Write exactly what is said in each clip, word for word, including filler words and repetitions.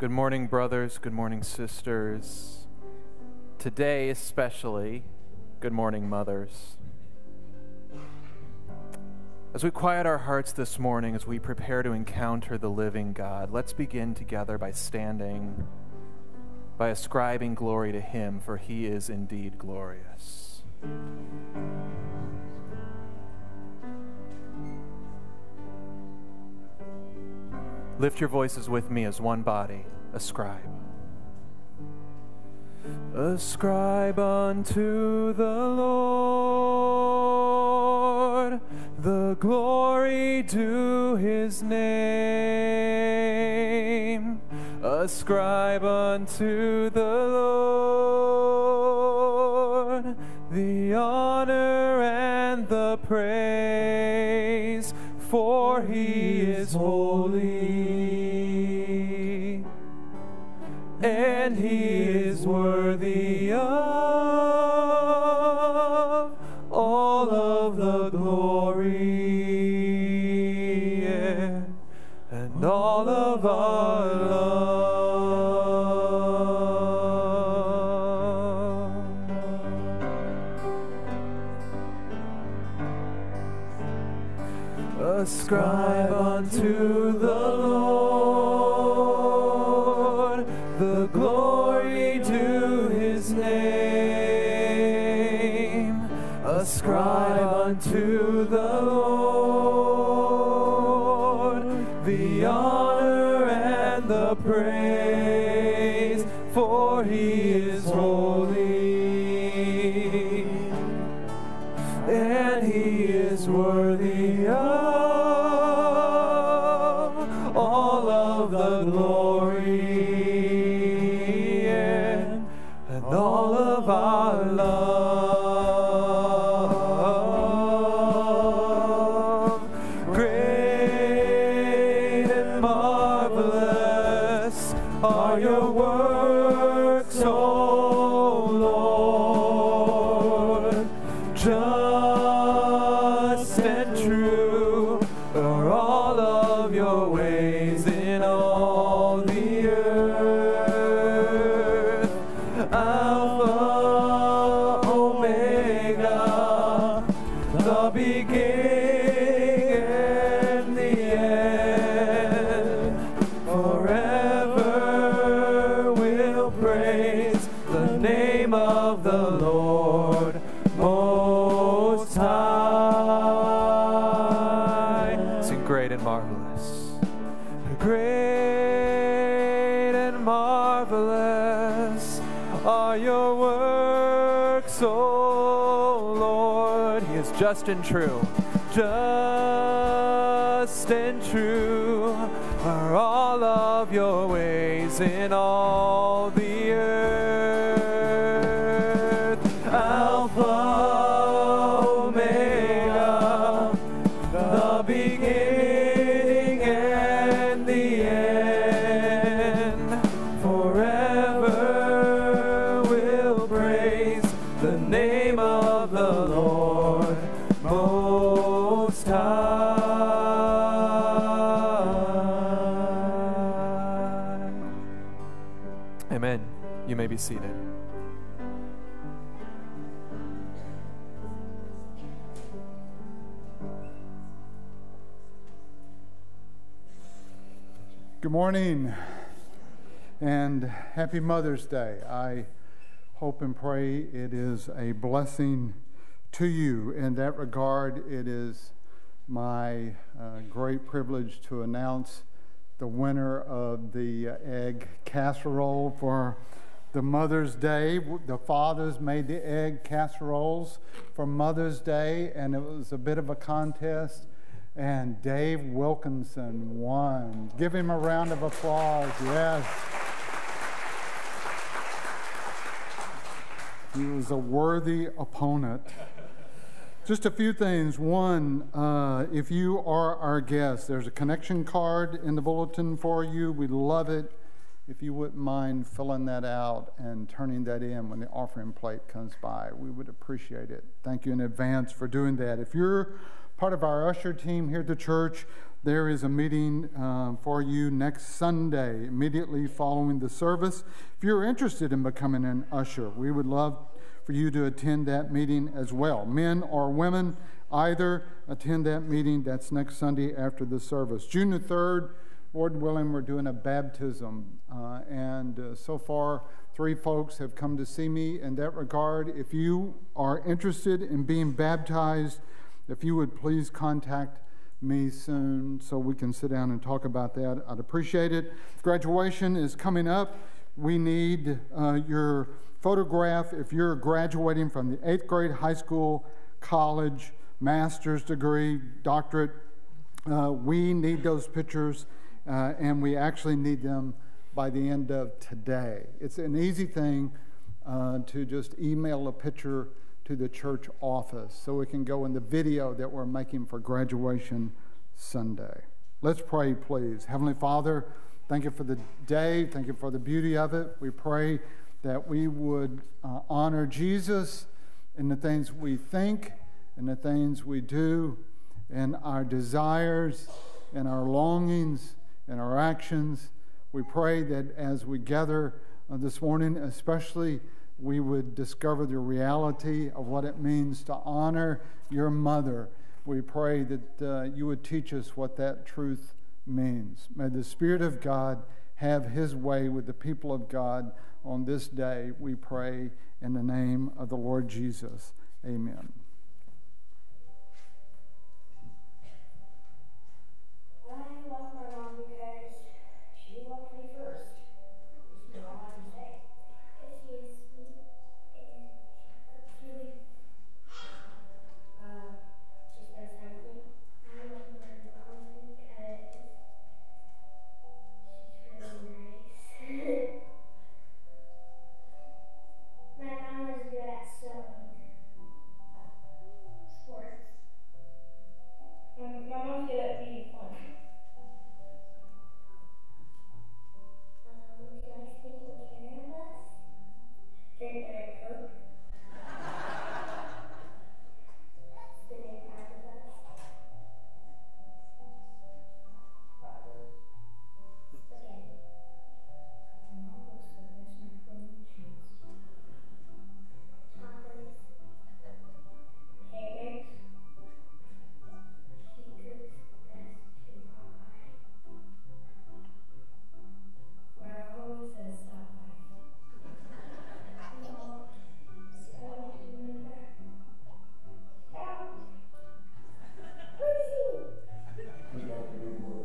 Good morning, brothers. Good morning, sisters. Today, especially, good morning, mothers. As we quiet our hearts this morning, as we prepare to encounter the living God, let's begin together by standing, by ascribing glory to Him, for He is indeed glorious. Lift your voices with me as one body. Ascribe. Ascribe unto the Lord the glory due His name. Ascribe unto the Lord the honor and the praise, for He is holy, and He is worthy of all of the glory and all of our love. Ascribe unto the Lord the glory due His name. Ascribe unto the Lord the honor and the praise, for He is holy, and He is worthy of all of the glory and, and all of our love. Great and marvelous are your works, O Lord. Just and true are all of your ways in all the earth. Alpha, Omega, the beginning and the end. Forever we'll praise the name of the Lord Most High. Sing great and marvelous. Great and marvelous are your works, O Lord. He is just and true. Just and true are all of your ways in all the earth. Alpha, Omega, the beginning and the end. Forever we'll praise the name of the Lord Most High. Amen. You may be seated. Good morning and happy Mother's Day. I hope and pray it is a blessing to you. In that regard, it is my uh, great privilege to announce the winner of the uh, egg casserole for the Mother's Day. The fathers made the egg casseroles for Mother's Day, and it was a bit of a contest. And Dave Wilkinson won. Give him a round of applause. Yes. He was a worthy opponent. Just a few things. One, uh, if you are our guest, there's a connection card in the bulletin for you. We love it. If you wouldn't mind filling that out and turning that in when the offering plate comes by, we would appreciate it. Thank you in advance for doing that. If you're part of our usher team here at the church, there is a meeting uh, for you next Sunday, immediately following the service. If you're interested in becoming an usher, we would love for you to attend that meeting as well. Men or women, either, attend that meeting. That's next Sunday after the service. June the third, Lord willing, we're doing a baptism. Uh, and uh, so far, three folks have come to see me in that regard. If you are interested in being baptized, if you would please contact me soon so we can sit down and talk about that, I'd appreciate it. Graduation is coming up. We need uh, your photograph if you're graduating from the eighth grade, high school, college, master's degree, doctorate. Uh, we need those pictures, uh, and we actually need them by the end of today. It's an easy thing uh, to just email a picture to the church office so it can go in the video that we're making for graduation Sunday. Let's pray, please. Heavenly Father, thank you for the day. Thank you for the beauty of it. We pray that we would uh, honor Jesus in the things we think and the things we do, and our desires and our longings and our actions. We pray that as we gather uh, this morning, especially, we would discover the reality of what it means to honor your mother. We pray that uh, you would teach us what that truth means. May the Spirit of God have his way with the people of God on this day, we pray in the name of the Lord Jesus. Amen. I love my mom because she loved me first. That's all I can say. Because she is sweet and she cooks really. Uh, she spends time with me. I love my mom because she's really nice. My mom is good at sewing, sports. And my mom's good at being fun. Um, she likes taking care of us. Drinking a Coke. Spending time with us. Spaghetti. My mom looks the best macaroni and cheese. Tacos. Pancakes. She cooks the best chicken pie. My mom says stop by. No, so doing that. Stop. Where's he? Clean your room.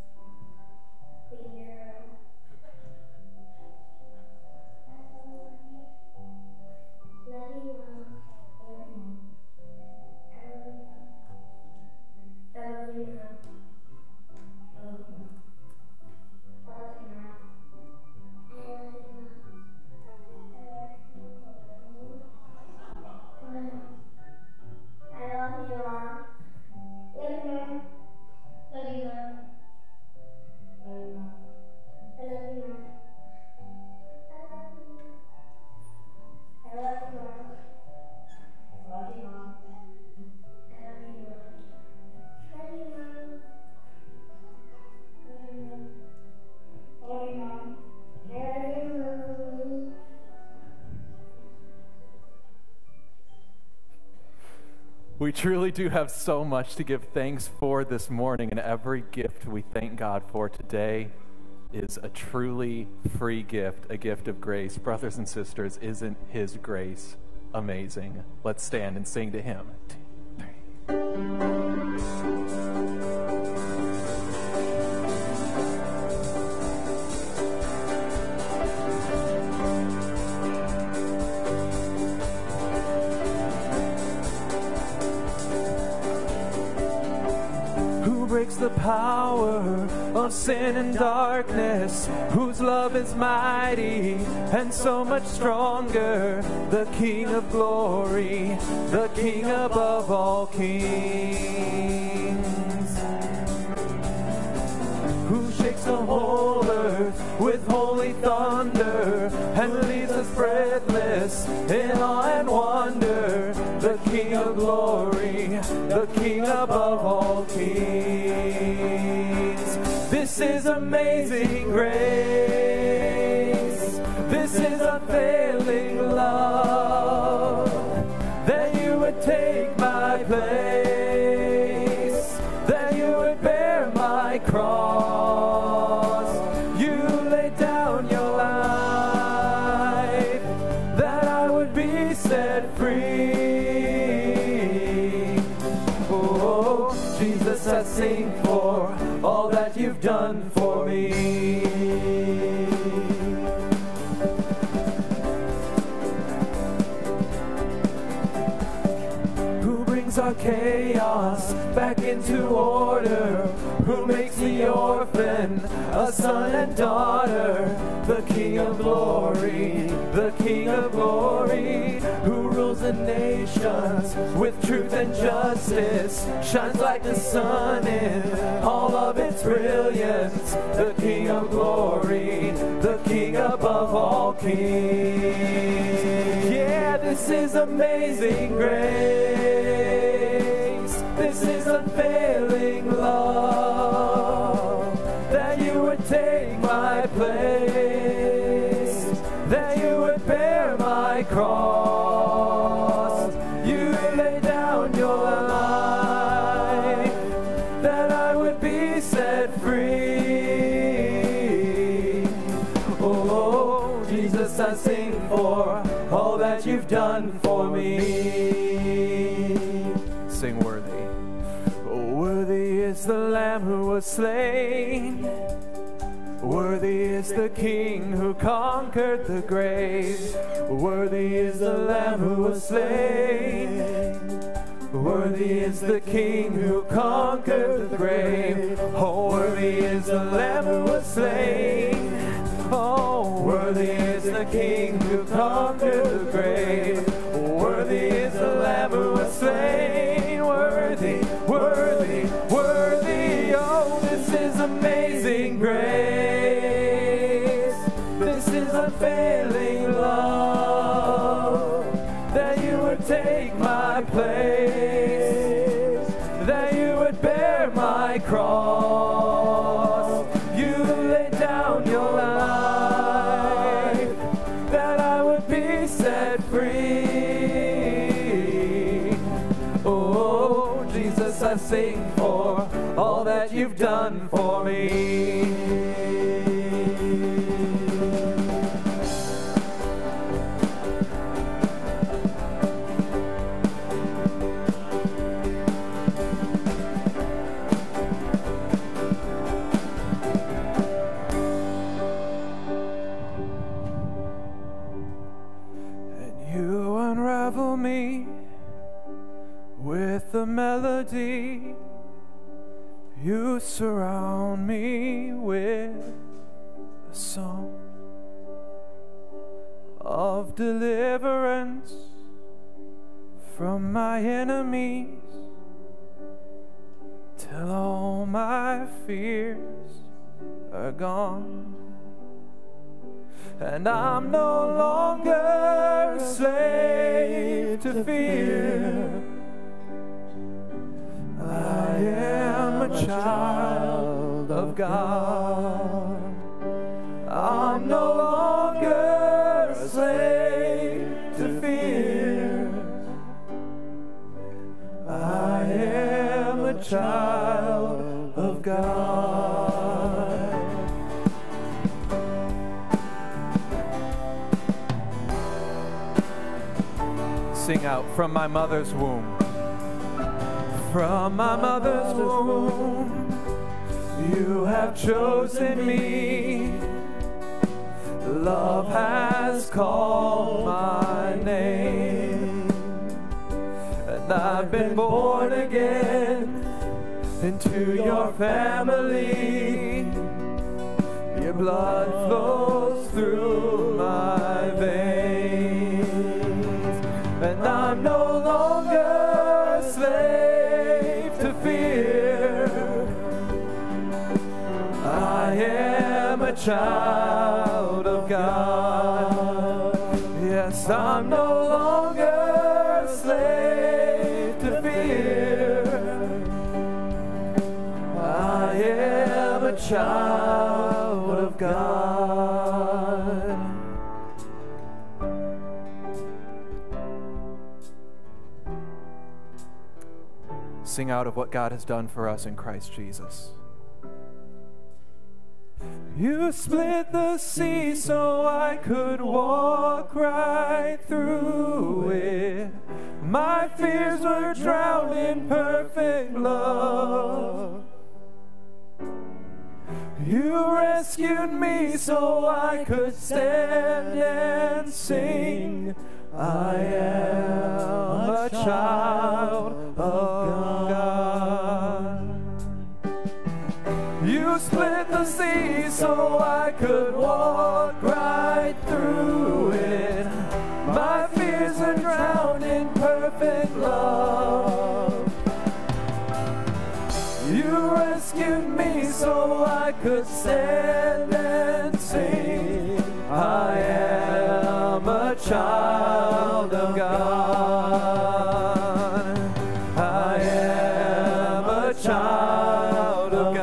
Love you, Mom. I love you, Mom. I love you, Mom. I love you, Mom. I love you, Mom. I love you, Mom. I love you, Mom. I love you, Mom. I love you, Mom. Love you, Mom. Love you, Mom. Love you, Mom. I love you, Mom. I love you, Mom. I love you, Mom. I love you, Mom. Love you, Mom. Love you, Mom. Love you, Mom. I love you, Mom. We truly do have so much to give thanks for this morning, and every gift we thank God for today is a truly free gift, a gift of grace. Brothers and sisters, isn't his grace amazing? Let's stand and sing to him. Two, three. Who breaks the power of sin and darkness, whose love is mighty and so much stronger, the King of glory, the King above all kings, who shakes the whole earth with holy thunder and leaves us breathless in awe and wonder, the King of glory, the King above all kings. This is amazing grace. This is unfailing love, that you would take my place, that you would bear my cross. You laid down your life, that I would be set free. Oh, Jesus, I sing for all that you've done for me. Who brings our chaos back into order? Who makes the orphan a son and daughter? The King of glory, the King of glory, who rules the nations with truth and justice, shines like the sun in all of its brilliance. The King of glory, the King above all kings. Yeah, this is amazing grace. This is unfailing love, that you would take my place, that you would bear my cross. You lay down your life, that I would be set free. Oh, Jesus, I sing for all that you've done for me. Sing worthy. Oh, worthy is the Lamb who was slain. Worthy is the King who conquered the grave. Worthy is the Lamb who was slain. Worthy is the King who conquered the grave. Oh, worthy is the Lamb who was slain. Oh, worthy is the King who conquered the grave. Worthy is the Lamb who was slain. Worthy, worthy, worthy. Oh, this is amazing grace. This is unfailing love, that you would take my place, that you would bear my cross. You laid down your life, that I would be set free. Oh, Jesus, I sing for all that you've done for me. Me with a melody, you surround me with a song of deliverance from my enemies, till all my fears are gone. And I'm no longer a slave to fear. I am a child of God. I'm no longer a slave to fear. I am a child of God. Sing out, from my mother's womb. From my mother's womb, you have chosen me. Love has called my name, and I've been born again into your family. Your blood flows through my veins, and I'm no longer a slave to fear. I am a child of God. Yes, I'm no longer a slave to fear. I am a a child of God. Sing out of what God has done for us in Christ Jesus. You split the sea so I could walk right through it. My fears were drowned in perfect love. You rescued me so I could stand and sing. I am a child of God. You split the sea so I could walk right through it. My fears are drowned in perfect love. You rescued me so I could stand and sing. I am a child of God. I am a child of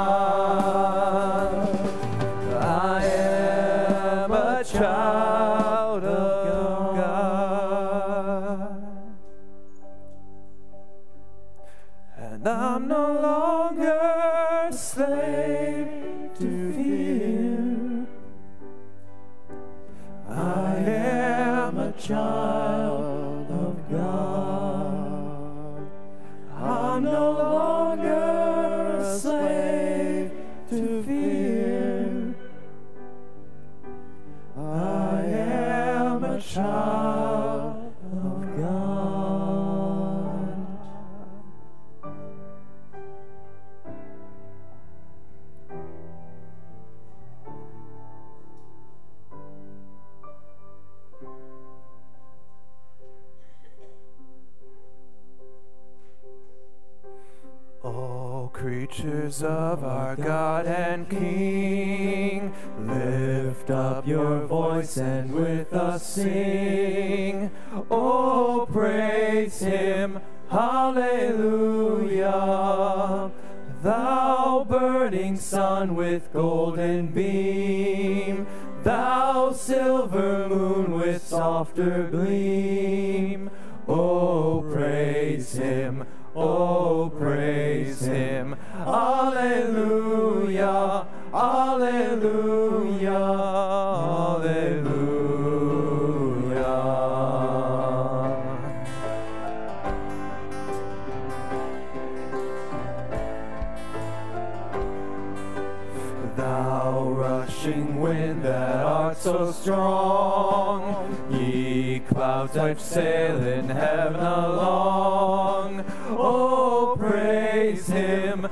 God. I am a child of God. And I'm no longer a slave to fear. I am a child of God. I'm no longer a slave to fear. I am a child of God. Oh, creatures of our God and King, lift up your voice and with us sing. Oh, praise Him, hallelujah. Thou burning sun with golden beam, thou silver moon with softer gleam. Oh, praise Him, oh, praise Him, hallelujah, hallelujah, hallelujah. Thou rushing wind that art so strong, ye clouds that sail in heaven along. Oh, praise Him,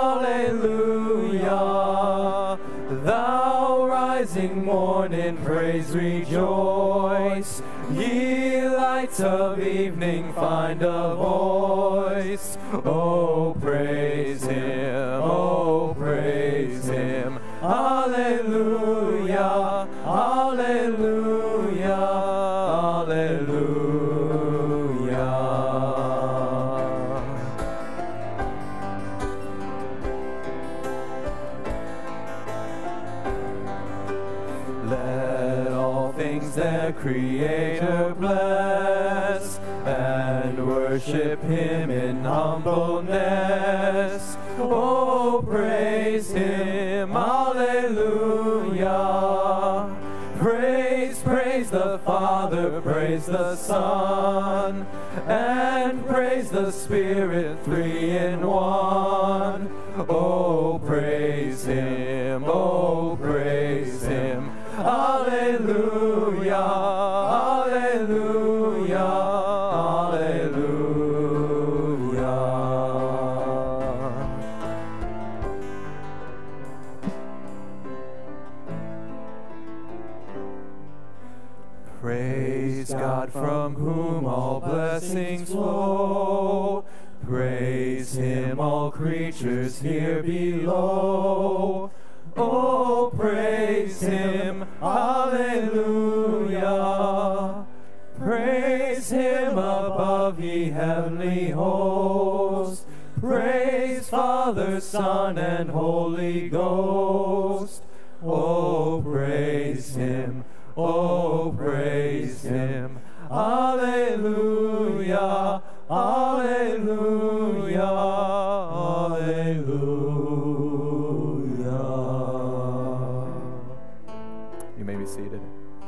hallelujah. Thou rising morn in praise rejoice. Ye lights of evening find a voice. Oh, praise Him, oh, praise Him, hallelujah, hallelujah, hallelujah. Let all things their Creator bless, and worship Him in humbleness. Oh, praise Him, hallelujah. Praise, praise the Father, praise the Son, and praise the Spirit, three in one. Oh, praise Him, oh, praise Him, hallelujah, hallelujah, hallelujah. Praise God from whom all blessings flow. Praise Him, all creatures here below. Oh, praise Him, hallelujah. Praise Him above, ye heavenly hosts. Praise praise, Father, Son, and Holy Ghost. Oh, praise him, oh, praise him. Alleluia, alleluia, alleluia. You may be seated.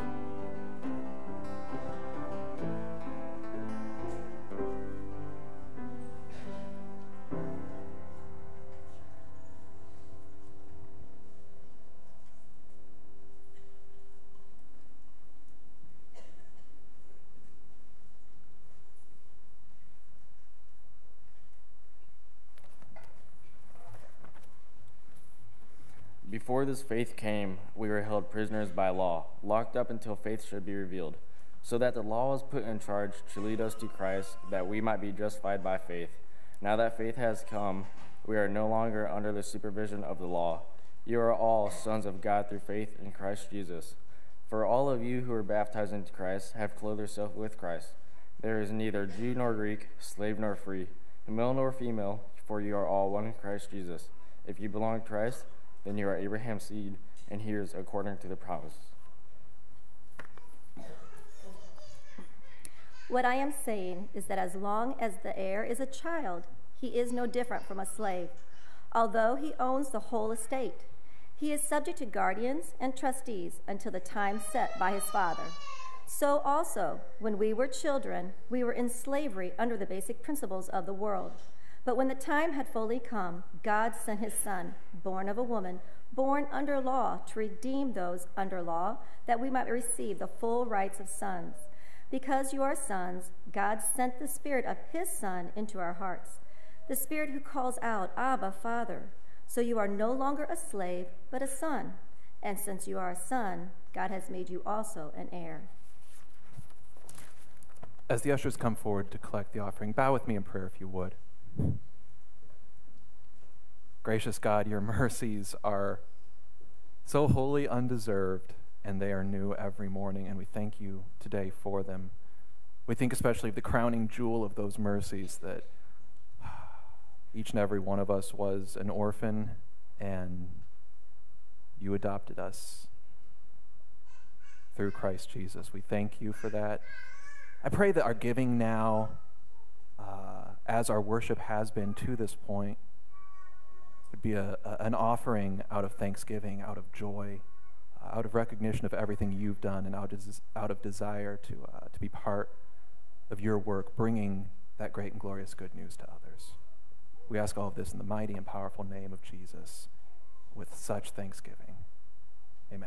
Before this faith came, we were held prisoners by law, locked up until faith should be revealed, so that the law was put in charge to lead us to Christ, that we might be justified by faith. Now that faith has come, we are no longer under the supervision of the law. You are all sons of God through faith in Christ Jesus. For all of you who are baptized into Christ have clothed yourself with Christ. There is neither Jew nor Greek, slave nor free, male nor female, for you are all one in Christ Jesus. If you belong to Christ, then you are Abraham's seed, and heirs according to the promise. What I am saying is that as long as the heir is a child, he is no different from a slave, although he owns the whole estate. He is subject to guardians and trustees until the time set by his father. So also, when we were children, we were in slavery under the basic principles of the world. But when the time had fully come, God sent his Son, born of a woman, born under law, to redeem those under law, that we might receive the full rights of sons. Because you are sons, God sent the Spirit of his Son into our hearts, the Spirit who calls out, Abba, Father. So you are no longer a slave, but a son. And since you are a son, God has made you also an heir. As the ushers come forward to collect the offering, bow with me in prayer if you would. Gracious God, your mercies are so wholly undeserved, and they are new every morning, and we thank you today for them. We think especially of the crowning jewel of those mercies, that each and every one of us was an orphan, and you adopted us through Christ Jesus. We thank you for that. I pray that our giving now, uh, as our worship has been to this point, would be a, a, an offering out of thanksgiving, out of joy, uh, out of recognition of everything you've done, and out of, out of desire to, uh, to be part of your work, bringing that great and glorious good news to others. We ask all of this in the mighty and powerful name of Jesus, with such thanksgiving. Amen.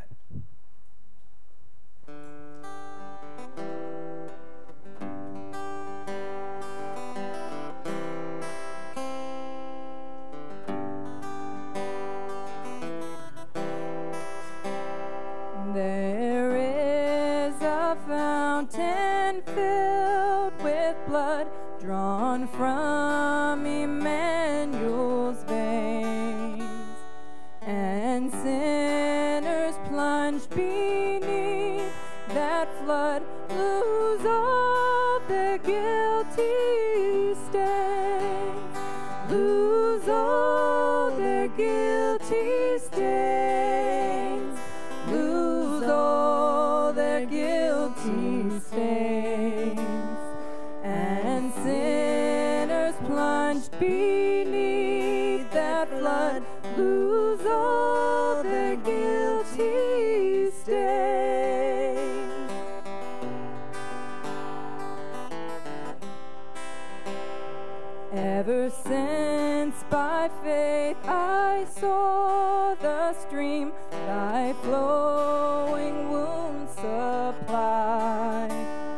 There is a fountain filled with blood drawn from Emmanuel's veins, and sinners plunged beneath that flood lose all their guilty stains, lose all their guilty stains, lose all their guilty stains, and sinners plunged beneath that flood lose all their guilty stains. Ever since by faith I saw the stream thy flowing wounds supply,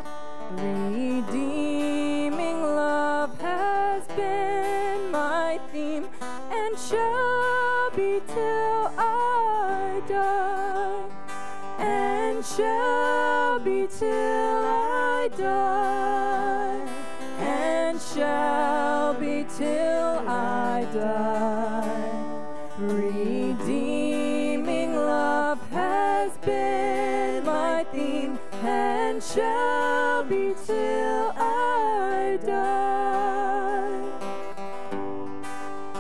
redeeming love has been my theme and shall be till I die, and shall be till I die, and shall be till I die. Redeeming love has been my theme and shall be till I die.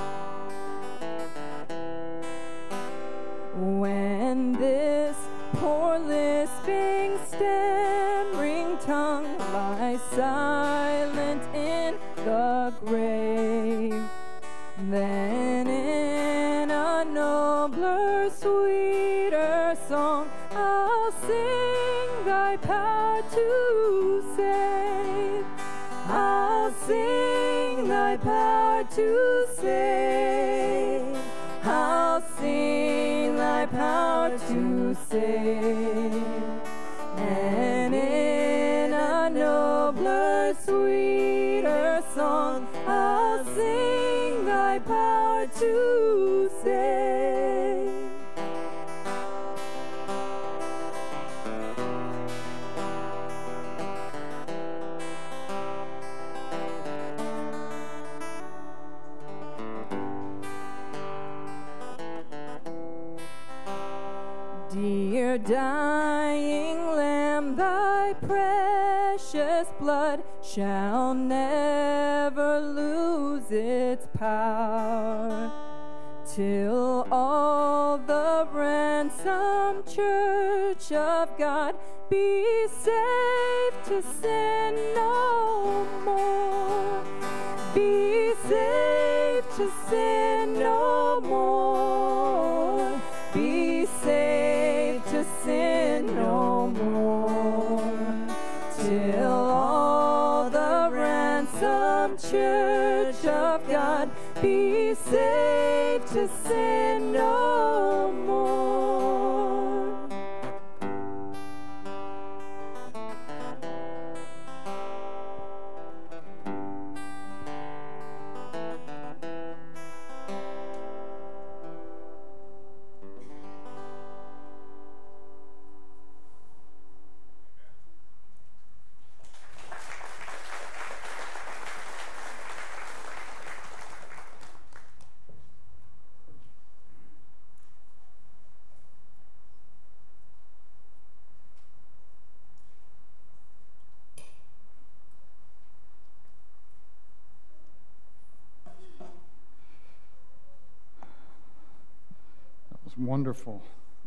to save. I'll sing thy power to save. I'll sing thy power to save. And in a nobler, sweeter song, I'll sing thy power to save. Dear dying Lamb, thy precious blood shall never lose its power, till all the ransomed church of God be saved to sin no more. Be saved to sin no more. Be saved to sin no more, till all the ransomed church of God be saved to sin no more. Wonderful.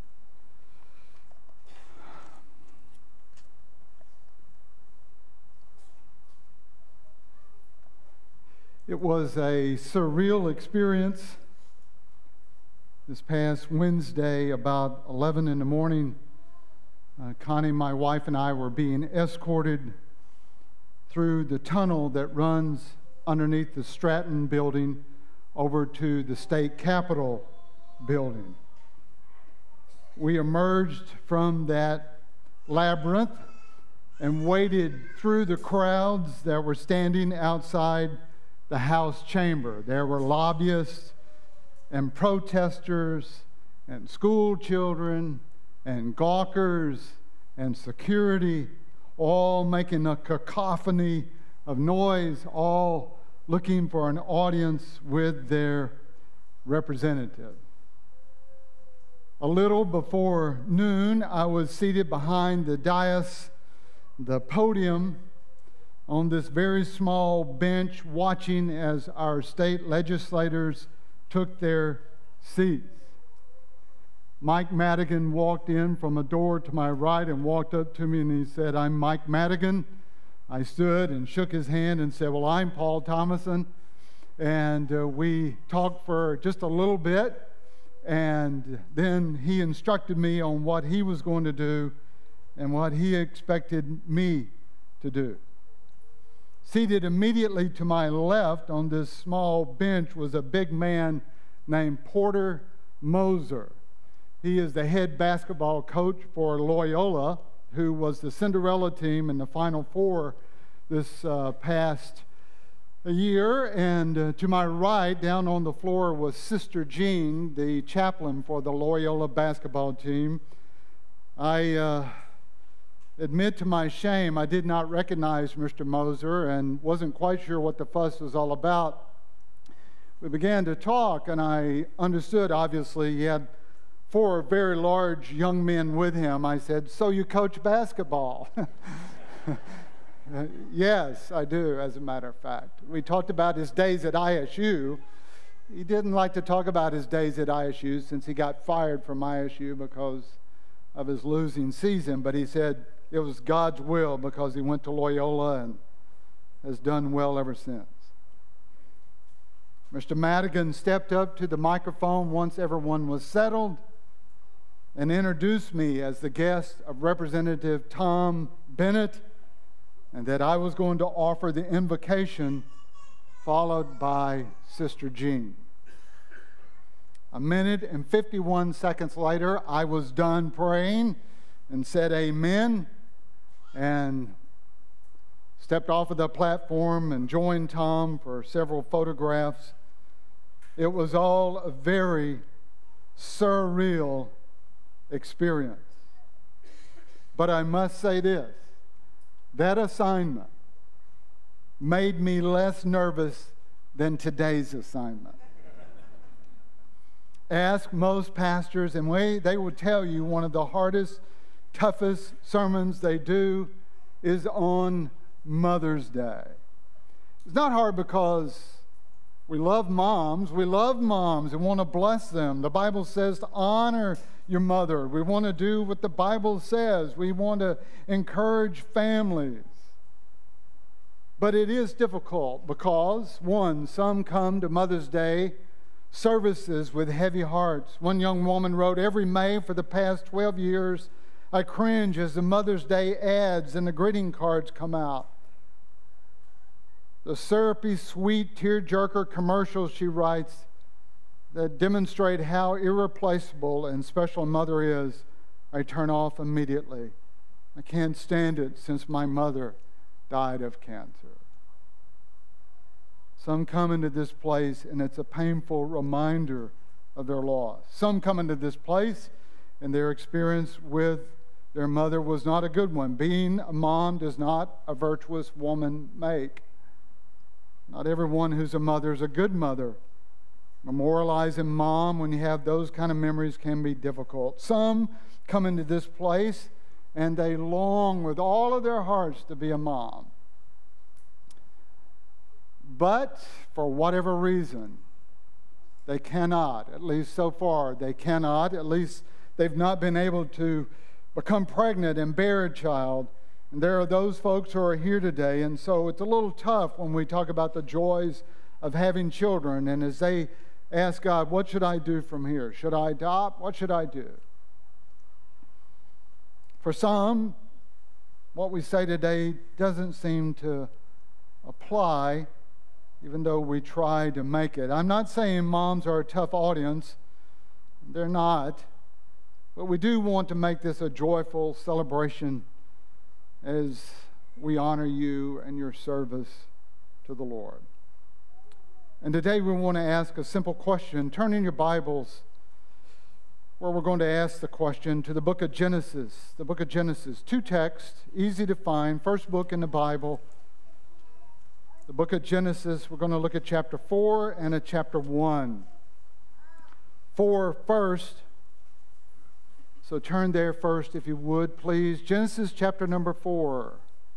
It was a surreal experience. This past Wednesday, about eleven in the morning, uh, Connie, my wife, and I were being escorted through the tunnel that runs underneath the Stratton building over to the state capitol building. We emerged from that labyrinth and waded through the crowds that were standing outside the House chamber. There were lobbyists and protesters and school children and gawkers and security, all making a cacophony of noise, all looking for an audience with their representative. A little before noon, I was seated behind the dais, the podium, on this very small bench, watching as our state legislators took their seats. Mike Madigan walked in from a door to my right and walked up to me and he said, "I'm Mike Madigan." I stood and shook his hand and said, "Well, I'm Paul Thomason." And uh, we talked for just a little bit. And then he instructed me on what he was going to do and what he expected me to do. Seated immediately to my left on this small bench was a big man named Porter Moser. He is the head basketball coach for Loyola, who was the Cinderella team in the Final Four this uh, past year. And uh, to my right, down on the floor, was Sister Jean, the chaplain for the Loyola basketball team. I uh, admit to my shame, I did not recognize Mister Moser and wasn't quite sure what the fuss was all about. We began to talk, and I understood, obviously, he had four very large young men with him. I said, "So you coach basketball?" Uh, yes, I do, as a matter of fact. We talked about his days at I S U. He didn't like to talk about his days at I S U since he got fired from I S U because of his losing season, but he said it was God's will because he went to Loyola and has done well ever since. Mister Madigan stepped up to the microphone once everyone was settled, and introduced me as the guest of Representative Tom Bennett, and that I was going to offer the invocation, followed by Sister Jean. A minute and fifty-one seconds later, I was done praying and said amen, and stepped off of the platform and joined Tom for several photographs. It was all a very surreal experience. But I must say this, that assignment made me less nervous than today's assignment. Ask most pastors, and they will tell you one of the hardest, toughest sermons they do is on Mother's Day. It's not hard because we love moms. We love moms and want to bless them. The Bible says to honor your mother. We want to do what the Bible says. We want to encourage families. But it is difficult because, one, some come to Mother's Day services with heavy hearts. One young woman wrote, "Every May for the past twelve years, I cringe as the Mother's Day ads and the greeting cards come out. The syrupy, sweet, tear-jerker commercials," she writes, "that demonstrate how irreplaceable and special a mother is, I turn off immediately. I can't stand it since my mother died of cancer." Some come into this place and it's a painful reminder of their loss. Some come into this place and their experience with their mother was not a good one. Being a mom does not a virtuous woman make. Not everyone who's a mother is a good mother. Memorializing mom when you have those kind of memories can be difficult. Some come into this place and they long with all of their hearts to be a mom. But for whatever reason, they cannot, at least so far, they cannot, at least they've not been able to become pregnant and bear a child. And there are those folks who are here today, and so it's a little tough when we talk about the joys of having children, and as they ask God, what should I do from here? Should I adopt? What should I do? For some, what we say today doesn't seem to apply, even though we try to make it. I'm not saying moms are a tough audience. They're not. But we do want to make this a joyful celebration as we honor you and your service to the Lord. And today we want to ask a simple question. Turn in your Bibles where we're going to ask the question to the book of Genesis. The book of Genesis. Two texts, easy to find. First book in the Bible. The book of Genesis, we're going to look at chapter four and at chapter one. four first. So turn there first, if you would, please. Genesis chapter number four.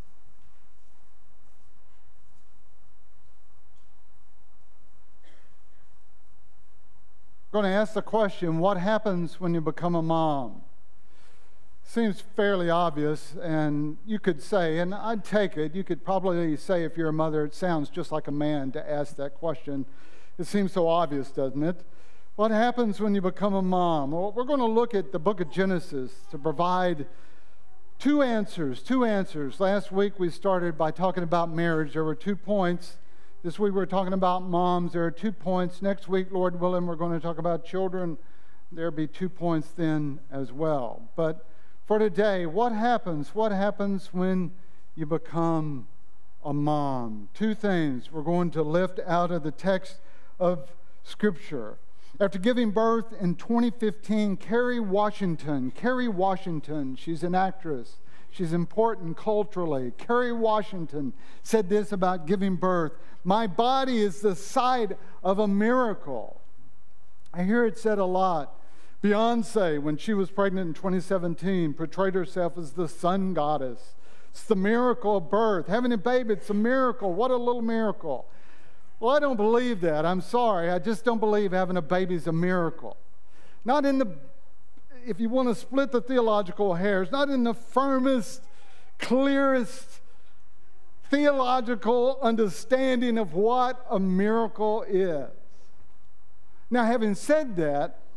I'm going to ask the question, what happens when you become a mom? Seems fairly obvious, and you could say, and I'd take it, you could probably say if you're a mother, it sounds just like a man to ask that question. It seems so obvious, doesn't it? What happens when you become a mom? Well, we're going to look at the book of Genesis to provide two answers, two answers. Last week we started by talking about marriage. There were two points. This week we're talking about moms. There are two points. Next week, Lord willing, we're going to talk about children. There'll be two points then as well. But for today, what happens? What happens when you become a mom? Two things we're going to lift out of the text of Scripture. After giving birth in twenty fifteen, Kerry Washington, Kerry Washington, she's an actress. She's important culturally. Kerry Washington said this about giving birth: "My body is the site of a miracle." I hear it said a lot. Beyonce, when she was pregnant in twenty seventeen, portrayed herself as the sun goddess. It's the miracle of birth. Having a baby, it's a miracle. What a little miracle. Well, I don't believe that. I'm sorry. I just don't believe having a baby is a miracle. Not in the, if you want to split the theological hairs, not in the firmest, clearest theological understanding of what a miracle is. Now, having said that,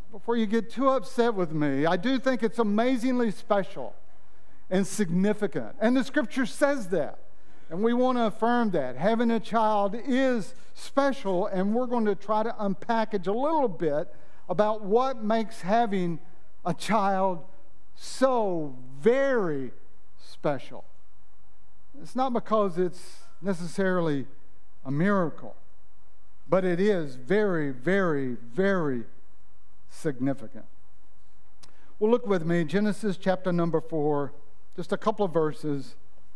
before you get too upset with me, I do think it's amazingly special and significant. And the Scripture says that. And we want to affirm that. Having a child is special, and we're going to try to unpackage a little bit about what makes having a child so very special. It's not because it's necessarily a miracle, but it is very, very, very significant. Well, look with me, Genesis chapter number four, just a couple of verses.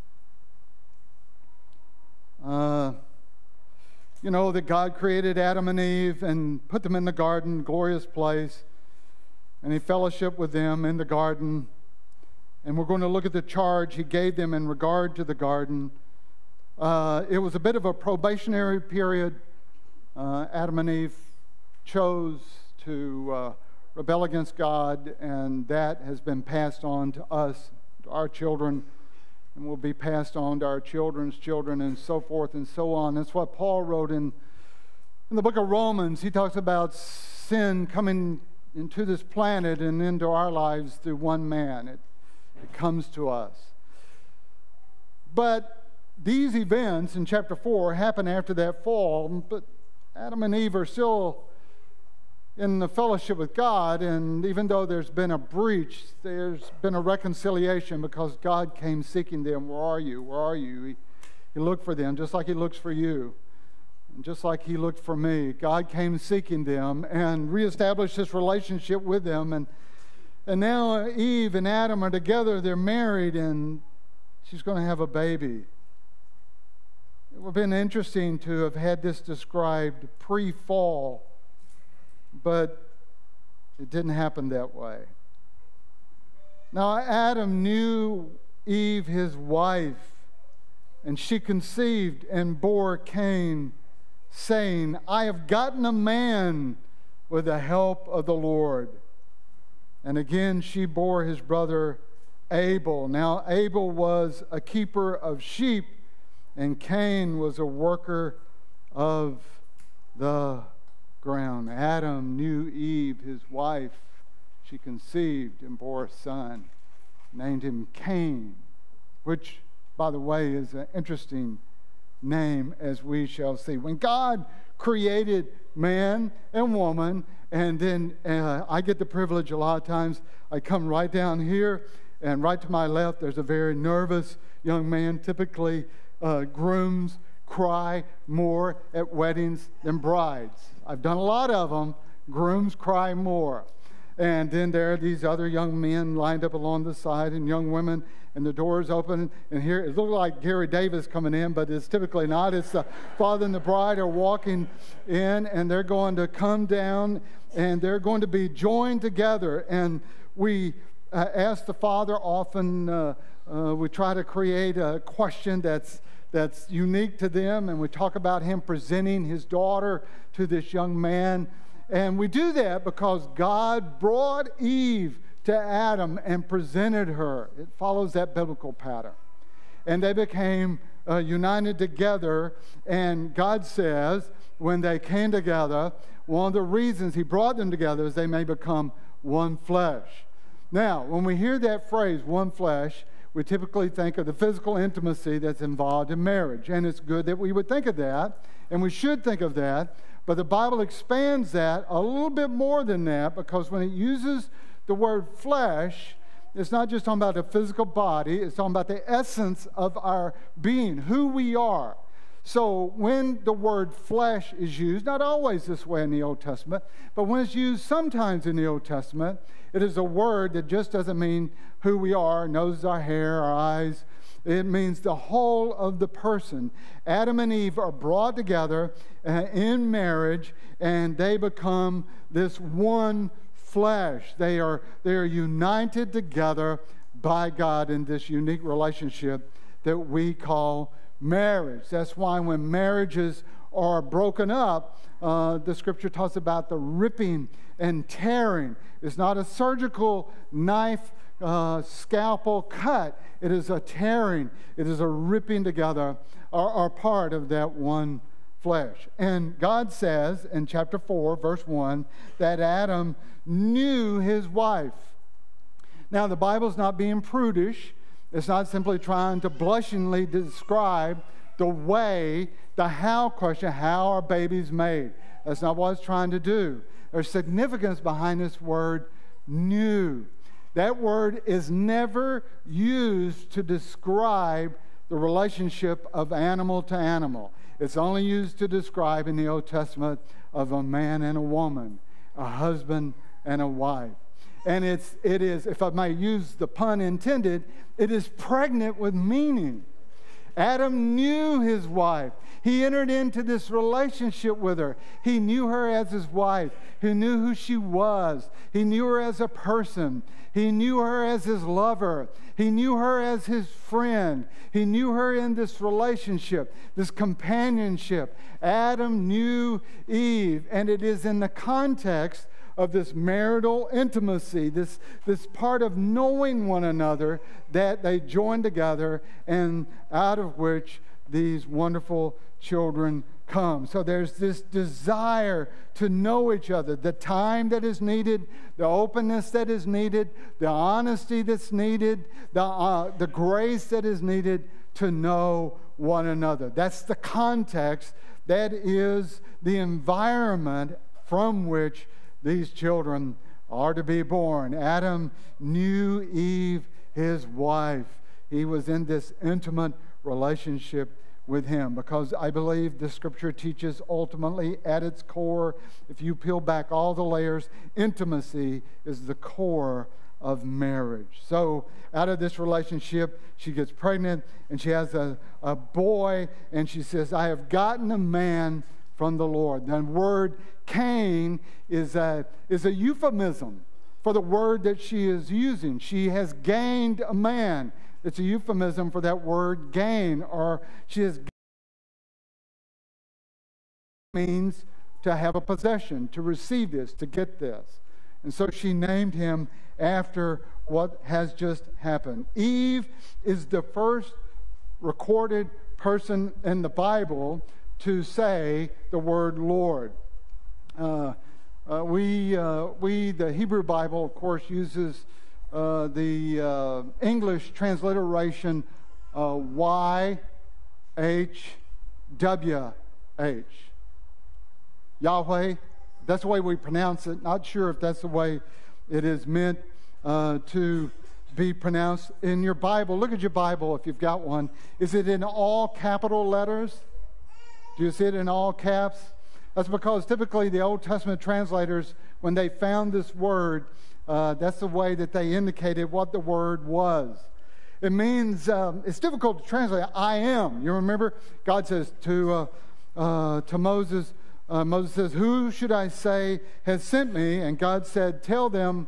Uh, you know that God created Adam and Eve and put them in the garden, glorious place, and he fellowshiped with them in the garden. And we're going to look at the charge he gave them in regard to the garden. Uh, it was a bit of a probationary period. Uh, Adam and Eve chose to uh, rebel against God, and that has been passed on to us, to our children, and will be passed on to our children's children, and so forth and so on. That's what Paul wrote in, in the book of Romans. He talks about sin coming into this planet and into our lives through one man. It, it comes to us. But these events in chapter four happen after that fall, but Adam and Eve are still in the fellowship with God, and even though there's been a breach, there's been a reconciliation because God came seeking them. Where are you? Where are you? He, he looked for them just like he looks for you, and just like he looked for me. God came seeking them and reestablished this relationship with them, and and now Eve and Adam are together. They're married, and she's going to have a baby. It would have been interesting to have had this described pre-fall, but it didn't happen that way. Now, Adam knew Eve, his wife, and she conceived and bore Cain, saying, I have gotten a man with the help of the Lord. And again, she bore his brother Abel. Now, Abel was a keeper of sheep, and Cain was a worker of the ground. Adam knew Eve, his wife. She conceived and bore a son, named him Cain, which, by the way, is an interesting name, as we shall see. When God created man and woman, and then uh, I get the privilege a lot of times, I come right down here, and right to my left, there's a very nervous young man. Typically, uh, grooms cry more at weddings than brides. I've done a lot of them. Grooms cry more. And then there are these other young men lined up along the side, and young women, and the doors open, and here it looks like Gary Davis coming in, but it's typically not. It's the father and the bride are walking in, and they're going to come down, and they're going to be joined together. And we uh, ask the father often, uh, uh, we try to create a question that's that's unique to them, and we talk about him presenting his daughter to this young man. And we do that because God brought Eve to Adam and presented her. It follows that biblical pattern. And they became uh, united together, and God says when they came together, one of the reasons he brought them together is they may become one flesh. Now, when we hear that phrase, one flesh, we typically think of the physical intimacy that's involved in marriage. And it's good that we would think of that, and we should think of that. But the Bible expands that a little bit more than that, because when it uses the word flesh, it's not just talking about the physical body, it's talking about the essence of our being, who we are. So when the word flesh is used, not always this way in the Old Testament, but when it's used sometimes in the Old Testament, it is a word that just doesn't mean who we are, nose, our hair, our eyes. It means the whole of the person. Adam and Eve are brought together uh, in marriage, and they become this one flesh. They are, they are united together by God in this unique relationship that we call marriage. That's why when marriages are broken up, uh, the scripture talks about the ripping and tearing. It's not a surgical knife, uh, scalpel cut. It is a tearing. It is a ripping together, are, are part of that one flesh. And God says in chapter four, verse one, that Adam knew his wife. Now, the Bible's not being prudish. It's not simply trying to blushingly describe the way, the how question, how are babies made. That's not what it's trying to do. There's significance behind this word, knew. That word is never used to describe the relationship of animal to animal. It's only used to describe in the Old Testament of a man and a woman, a husband and a wife. And it's, it is, if I may use the pun intended, it is pregnant with meaning. Adam knew his wife. He entered into this relationship with her. He knew her as his wife. He knew who she was. He knew her as a person. He knew her as his lover. He knew her as his friend. He knew her in this relationship, this companionship. Adam knew Eve, and it is in the context of this marital intimacy, this, this part of knowing one another, that they join together, and out of which these wonderful children come. So there's this desire to know each other, the time that is needed, the openness that is needed, the honesty that's needed, the, uh, the grace that is needed to know one another. That's the context. That is the environment from which these children are to be born. Adam knew Eve, his wife. He was in this intimate relationship with him, because I believe the Scripture teaches ultimately at its core, if you peel back all the layers, intimacy is the core of marriage. So out of this relationship, she gets pregnant, and she has a, a boy, and she says, I have gotten a man from the Lord. The word Cain is a, is a euphemism for the word that she is using. She has gained a man. It's a euphemism for that word gain, or she has means to have a possession, to receive this, to get this. And so she named him after what has just happened. Eve is the first recorded person in the Bible to say the word Lord. Uh, uh, we, uh, we, the Hebrew Bible, of course, uses uh, the uh, English transliteration uh, Y H W H. Yahweh, that's the way we pronounce it. Not sure if that's the way it is meant uh, to be pronounced in your Bible. Look at your Bible if you've got one. Is it in all capital letters? Do you see it in all caps? That's because typically the Old Testament translators, when they found this word, uh, that's the way that they indicated what the word was. It means, um, it's difficult to translate, I am. You remember? God says to, uh, uh, to Moses, uh, Moses says, who should I say has sent me? And God said, tell them,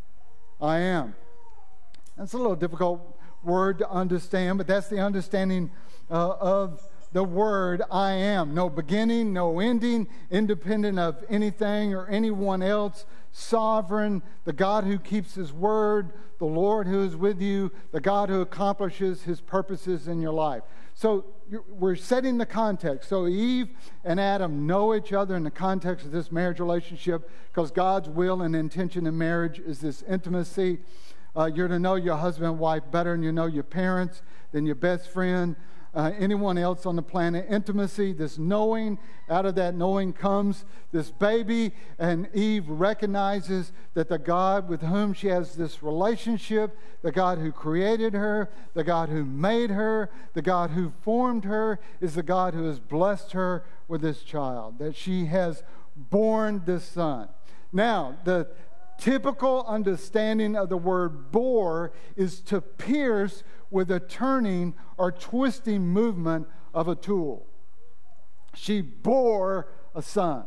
I am. That's a little difficult word to understand, but that's the understanding uh, of the word I am. No beginning, no ending, independent of anything or anyone else, sovereign, the God who keeps his word, the Lord who is with you, the God who accomplishes his purposes in your life. So we're setting the context. So Eve and Adam know each other in the context of this marriage relationship, because God's will and intention in marriage is this intimacy. Uh, you're to know your husband and wife better than you know your parents, than your best friend, uh, anyone else on the planet. Intimacy, this knowing, out of that knowing comes this baby, and Eve recognizes that the God with whom she has this relationship, the God who created her, the God who made her, the God who formed her, is the God who has blessed her with this child, that she has born this son. Now, the typical understanding of the word bore is to pierce with a turning or twisting movement of a tool. She bore a son.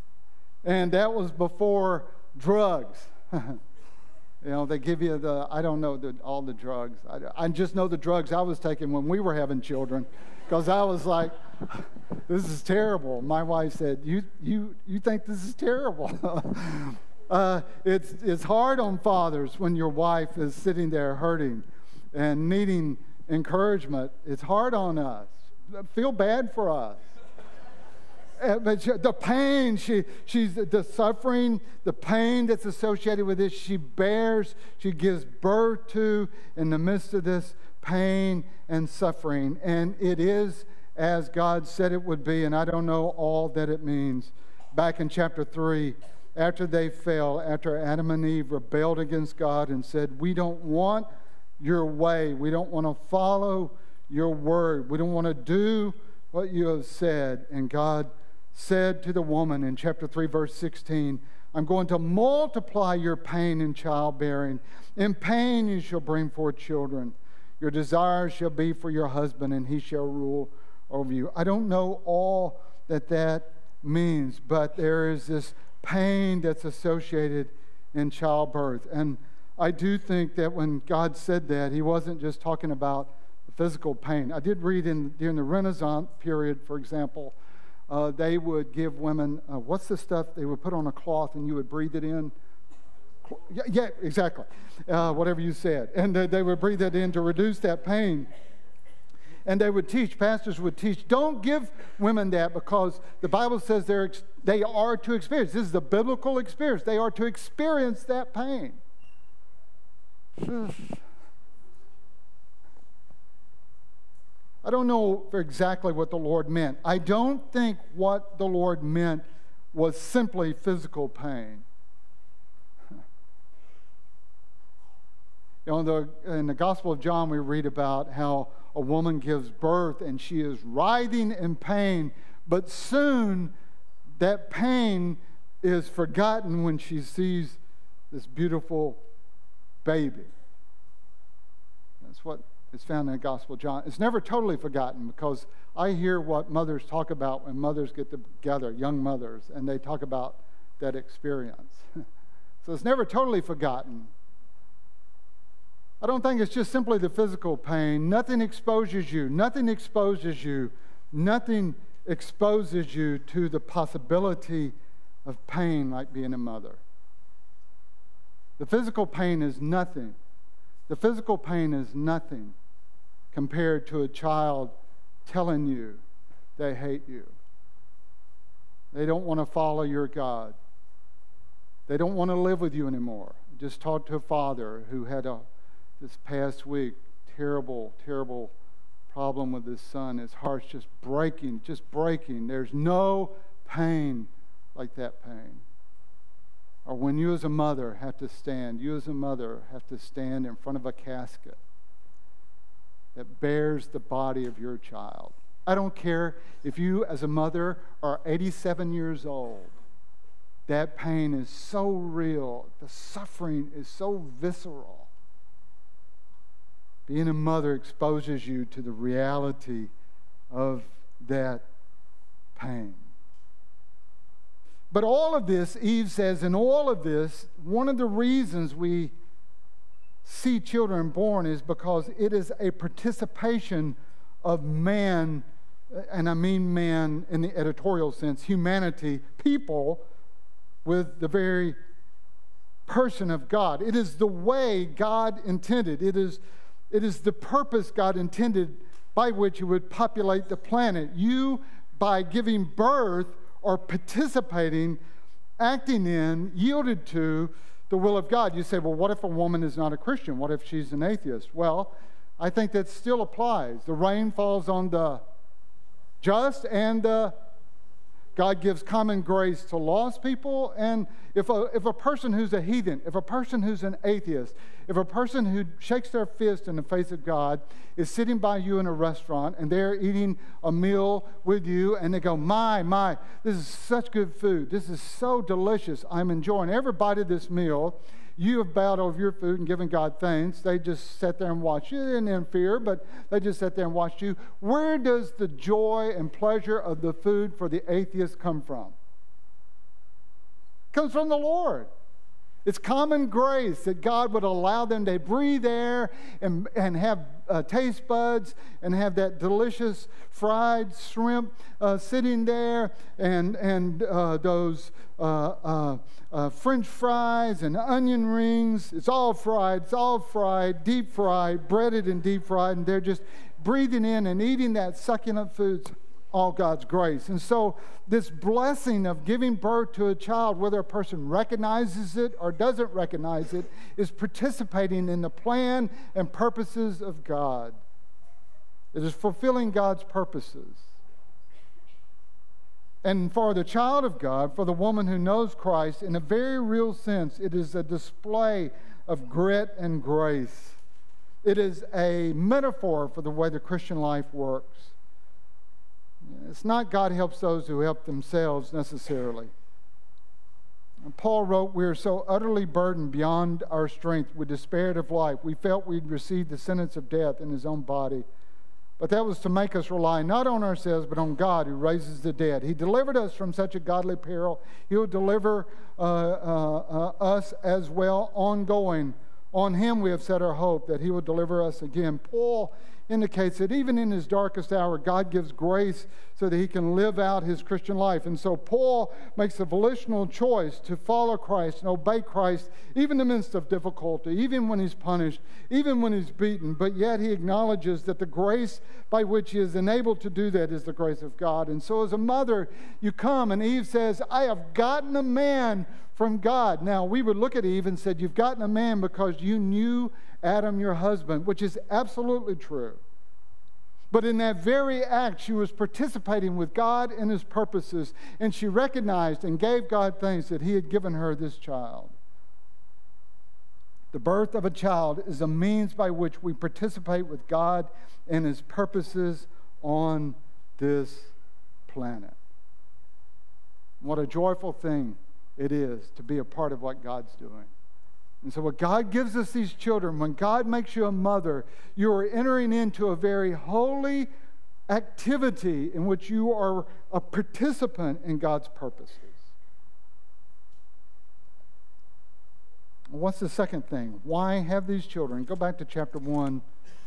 And that was before drugs. You know, they give you the, I don't know the, all the drugs. I, I just know the drugs I was taking when we were having children, because I was like, this is terrible. My wife said, you, you, you think this is terrible? Uh, it's, it's hard on fathers when your wife is sitting there hurting and needing encouragement. It's hard on us. Feel bad for us. Uh, but she, the pain, she, she's the suffering, the pain that's associated with this, she bears, she gives birth to in the midst of this pain and suffering. And it is as God said it would be, and I don't know all that it means. Back in chapter three, after they fell, after Adam and Eve rebelled against God and said, we don't want your way, we don't want to follow your word, we don't want to do what you have said. And God said to the woman in chapter three, verse sixteen, I'm going to multiply your pain in childbearing. In pain you shall bring forth children. Your desire shall be for your husband, and he shall rule over you. I don't know all that that means, but there is this pain that's associated in childbirth. And I do think that when God said that, he wasn't just talking about physical pain. I did read in during the Renaissance period, for example, uh, they would give women, uh, what's the stuff they would put on a cloth and you would breathe it in? Yeah, yeah exactly. Uh, whatever you said. And they, they would breathe it in to reduce that pain. And they would teach, pastors would teach, don't give women that because the Bible says they're, they are to experience. This is the biblical experience. They are to experience that pain. I don't know for exactly what the Lord meant. I don't think what the Lord meant was simply physical pain. You know, in the, in the Gospel of John, we read about how a woman gives birth and she is writhing in pain, but soon that pain is forgotten when she sees this beautiful baby. That's what is found in the Gospel of John. It's never totally forgotten because I hear what mothers talk about when mothers get together, young mothers, and they talk about that experience. So it's never totally forgotten. I don't think it's just simply the physical pain. Nothing exposes you. Nothing exposes you. Nothing exposes you to the possibility of pain like being a mother. The physical pain is nothing. The physical pain is nothing compared to a child telling you they hate you. They don't want to follow your God. They don't want to live with you anymore. I just talked to a father who had a this past week, terrible, terrible problem with his son. His heart's just breaking, just breaking. There's no pain like that pain. Or when you as a mother have to stand, you as a mother have to stand in front of a casket that bears the body of your child. I don't care if you as a mother are eighty-seven years old. That pain is so real. The suffering is so visceral. Being a mother exposes you to the reality of that pain. But all of this, Eve says, in all of this, one of the reasons we see children born is because it is a participation of man, and I mean man in the editorial sense, humanity, people, with the very person of God. It is the way God intended. It is It is the purpose God intended by which you would populate the planet. You, by giving birth or participating, acting in, yielded to the will of God. You say, well, what if a woman is not a Christian? What if she's an atheist? Well, I think that still applies. The rain falls on the just and the God gives common grace to lost people. And if a, if a person who's a heathen, if a person who's an atheist, if a person who shakes their fist in the face of God is sitting by you in a restaurant and they're eating a meal with you and they go, my, my, this is such good food. This is so delicious. I'm enjoying every bite of this meal. You have bowed over your food and given God thanks. They just sat there and watched you. They didn't interfere, but they just sat there and watched you. Where does the joy and pleasure of the food for the atheist come from? It comes from the Lord. It's common grace that God would allow them to breathe air and, and have uh, taste buds and have that delicious fried shrimp uh, sitting there and, and uh, those uh, uh, uh, French fries and onion rings. It's all fried. It's all fried, deep fried, breaded and deep fried, and they're just breathing in and eating that succulent food. all God's grace. And so this blessing of giving birth to a child, whether a person recognizes it or doesn't recognize it, is participating in the plan and purposes of God. It is fulfilling God's purposes. And for the child of God, for the woman who knows Christ, in a very real sense, it is a display of grit and grace. It is a metaphor for the way the Christian life works. It's not God helps those who help themselves necessarily. And Paul wrote, "We are so utterly burdened beyond our strength. We despaired of life. We felt we'd received the sentence of death in his own body. But that was to make us rely not on ourselves, but on God who raises the dead. He delivered us from such a godly peril. He will deliver uh, uh, uh, us as well ongoing. On him we have set our hope that he will deliver us again." Paul indicates that even in his darkest hour, God gives grace so that he can live out his Christian life. And so Paul makes a volitional choice to follow Christ and obey Christ, even in the midst of difficulty, even when he's punished, even when he's beaten. But yet he acknowledges that the grace by which he is enabled to do that is the grace of God. And so as a mother, you come, and Eve says, "I have gotten a man from God." Now, we would look at Eve and said, "You've gotten a man because you knew Adam, your husband," which is absolutely true. But in that very act, she was participating with God and his purposes, and she recognized and gave God thanks that he had given her this child. The birth of a child is a means by which we participate with God and his purposes on this planet. What a joyful thing it is to be a part of what God's doing. And so when God gives us these children, when God makes you a mother, you are entering into a very holy activity in which you are a participant in God's purposes. What's the second thing? Why have these children? Go back to chapter one.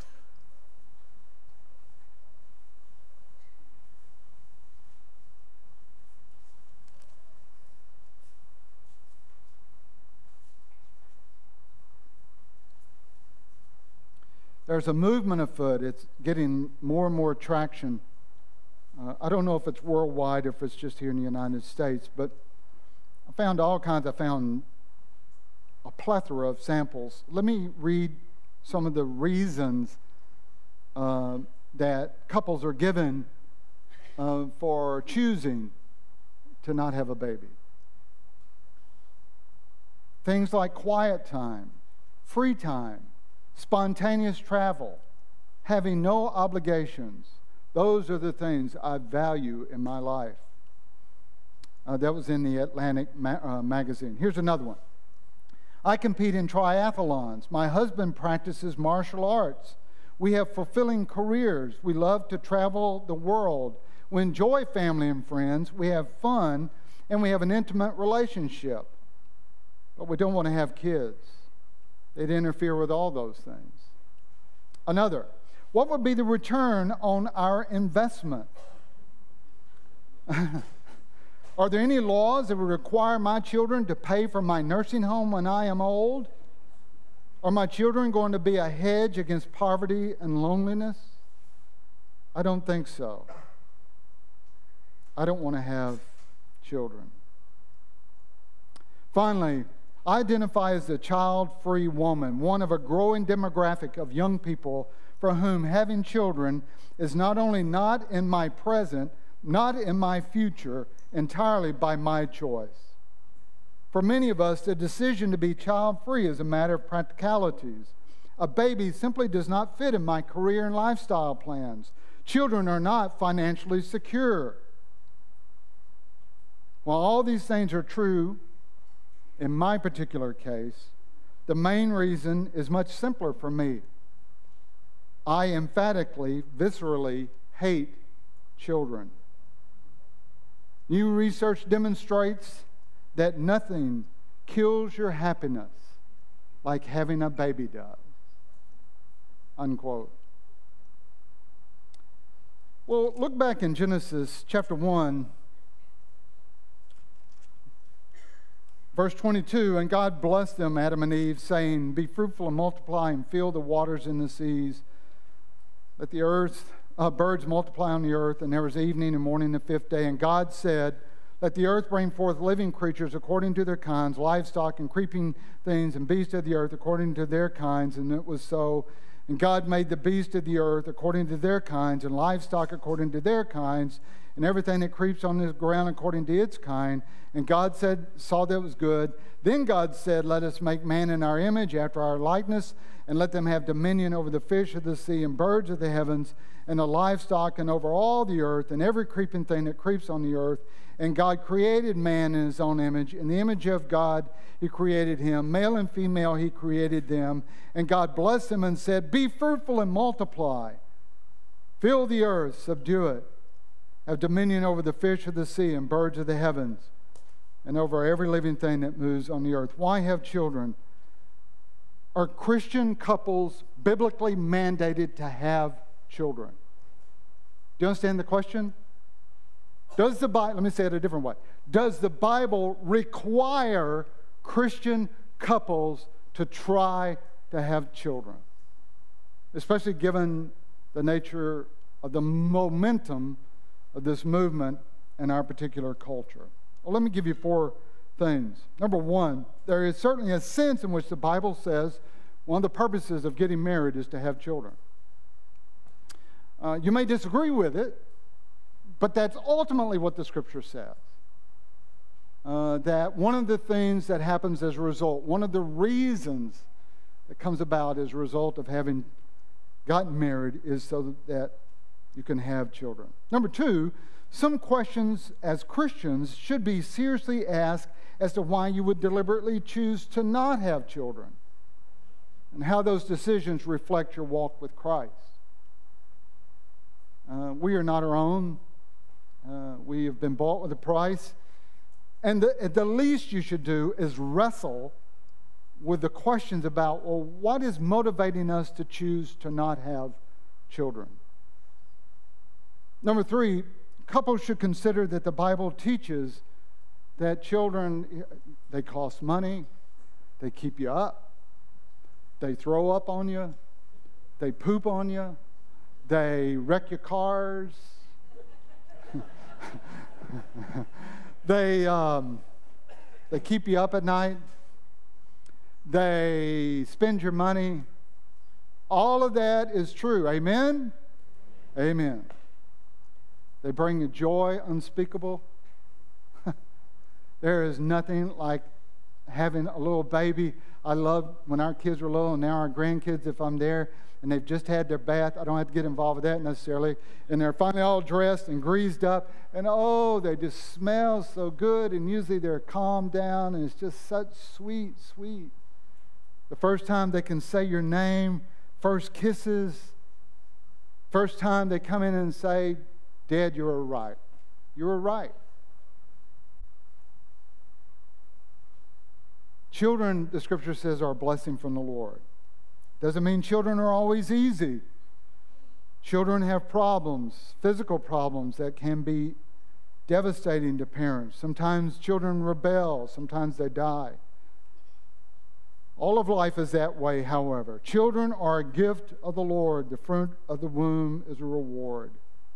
There's a movement afoot. It's getting more and more traction. Uh, I don't know if it's worldwide or if it's just here in the United States, but I found all kinds. I found a plethora of samples. Let me read some of the reasons uh, that couples are given uh, for choosing to not have a baby. Things like quiet time, free time, spontaneous travel, having no obligations. Those are the things I value in my life. Uh, that was in the Atlantic ma- uh, magazine. Here's another one. I compete in triathlons. My husband practices martial arts. We have fulfilling careers. We love to travel the world. We enjoy family and friends. We have fun, and we have an intimate relationship. But we don't want to have kids. They'd interfere with all those things. Another, what would be the return on our investment? Are there any laws that would require my children to pay for my nursing home when I am old? Are my children going to be a hedge against poverty and loneliness? I don't think so. I don't want to have children. Finally, I identify as a child-free woman, one of a growing demographic of young people for whom having children is not only not in my present, not in my future, entirely by my choice. For many of us, the decision to be child-free is a matter of practicalities. A baby simply does not fit in my career and lifestyle plans. Children are not financially secure. While all these things are true, in my particular case, the main reason is much simpler for me. I emphatically, viscerally hate children. New research demonstrates that nothing kills your happiness like having a baby does. Unquote. Well, look back in Genesis chapter one, verse twenty-two, and God blessed them, Adam and Eve, saying, "Be fruitful and multiply and fill the waters in the seas. Let the earth uh, birds multiply on the earth, and there was evening and morning the fifth day. And God said, let the earth bring forth living creatures according to their kinds, livestock and creeping things, and beasts of the earth according to their kinds. And it was so. And God made the beasts of the earth according to their kinds, and livestock according to their kinds, and everything that creeps on the ground according to its kind. And God said, saw that it was good. Then God said, let us make man in our image, after our likeness, and let them have dominion over the fish of the sea, and birds of the heavens, and the livestock, and over all the earth, and every creeping thing that creeps on the earth. And God created man in his own image. In the image of God he created him. Male and female he created them. And God blessed them and said, be fruitful and multiply. Fill the earth, subdue it. Have dominion over the fish of the sea and birds of the heavens, and over every living thing that moves on the earth. Why have children? Are Christian couples biblically mandated to have children? Do you understand the question? Does the Bible, let me say it a different way. Does the Bible require Christian couples to try to have children? Especially given the nature of the momentum of this movement in our particular culture. Well, let me give you four things. Number one, there is certainly a sense in which the Bible says one of the purposes of getting married is to have children. Uh, you may disagree with it, but that's ultimately what the Scripture says. Uh, that one of the things that happens as a result, one of the reasons that comes about as a result of having gotten married is so that you can have children. Number two, some questions as Christians should be seriously asked as to why you would deliberately choose to not have children, and how those decisions reflect your walk with Christ. Uh, we are not our own. Uh, we have been bought with a price. And the, the least you should do is wrestle with the questions about, well, what is motivating us to choose to not have children? Number three, couples should consider that the Bible teaches that children, they cost money, they keep you up, they throw up on you, they poop on you, they wreck your cars, they, um, they keep you up at night, they spend your money. All of that is true. Amen? Amen. They bring a joy unspeakable. There is nothing like having a little baby. I love when our kids were little, and now our grandkids, if I'm there, and they've just had their bath. I don't have to get involved with that necessarily. And they're finally all dressed and greased up. And oh, they just smell so good. And usually they're calmed down, and it's just such sweet, sweet. The first time they can say your name, first kisses, first time they come in and say, Dad, you were right. You were right. Children, the Scripture says, are a blessing from the Lord. Doesn't mean children are always easy. Children have problems, physical problems that can be devastating to parents. Sometimes children rebel. Sometimes they die. All of life is that way, however. Children are a gift of the Lord. The fruit of the womb is a reward.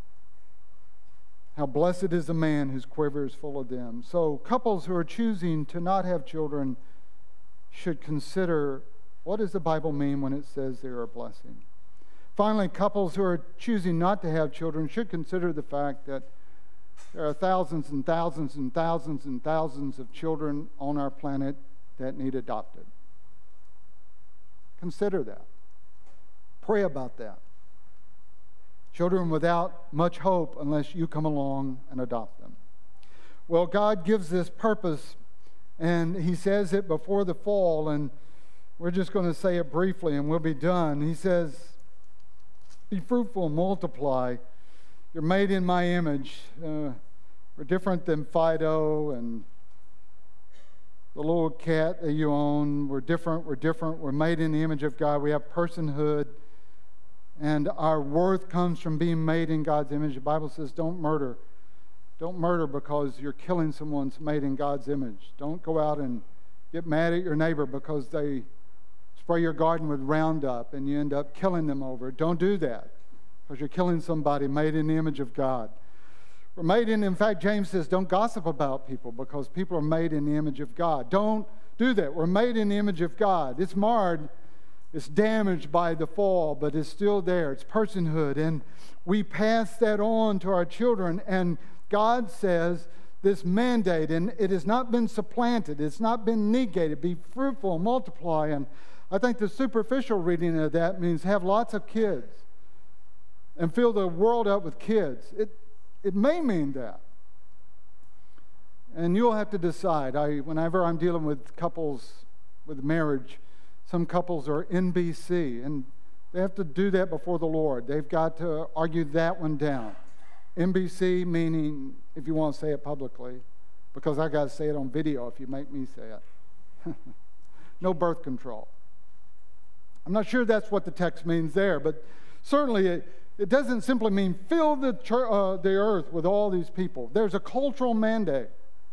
How blessed is the man whose quiver is full of them. So couples who are choosing to not have children should consider, what does the Bible mean when it says they are a blessing? Finally, couples who are choosing not to have children should consider the fact that there are thousands and thousands and thousands and thousands of children on our planet that need adopted. Consider that. Pray about that. Children without much hope unless you come along and adopt them. Well, God gives this purpose, and He says it before the fall, and we're just going to say it briefly and we'll be done. He says, be fruitful, multiply. You're made in my image. Uh, we're different than Fido and the little cat that you own. We're different, we're different. We're made in the image of God. We have personhood. And our worth comes from being made in God's image. The Bible says, don't murder. Don't murder because you're killing someone's made in God's image. Don't go out and get mad at your neighbor because they spray your garden with Roundup and you end up killing them over it. Don't do that. because you're killing somebody made in the image of God. We're made in, in fact, James says, don't gossip about people because people are made in the image of God. Don't do that. We're made in the image of God. It's marred, it's damaged by the fall, but it's still there. It's personhood. And we pass that on to our children. And God says this mandate, and it has not been supplanted. It's not been negated. Be fruitful, multiply. And I think the superficial reading of that means have lots of kids and fill the world up with kids. It, it may mean that. And you'll have to decide. I, whenever I'm dealing with couples with marriage, some couples are N B C, and they have to do that before the Lord. They've got to argue that one down. N B C meaning, if you want to say it publicly, because I got to say it on video if you make me say it. No birth control. I'm not sure that's what the text means there, but certainly it, it doesn't simply mean fill the, uh, the earth with all these people. There's a cultural mandate.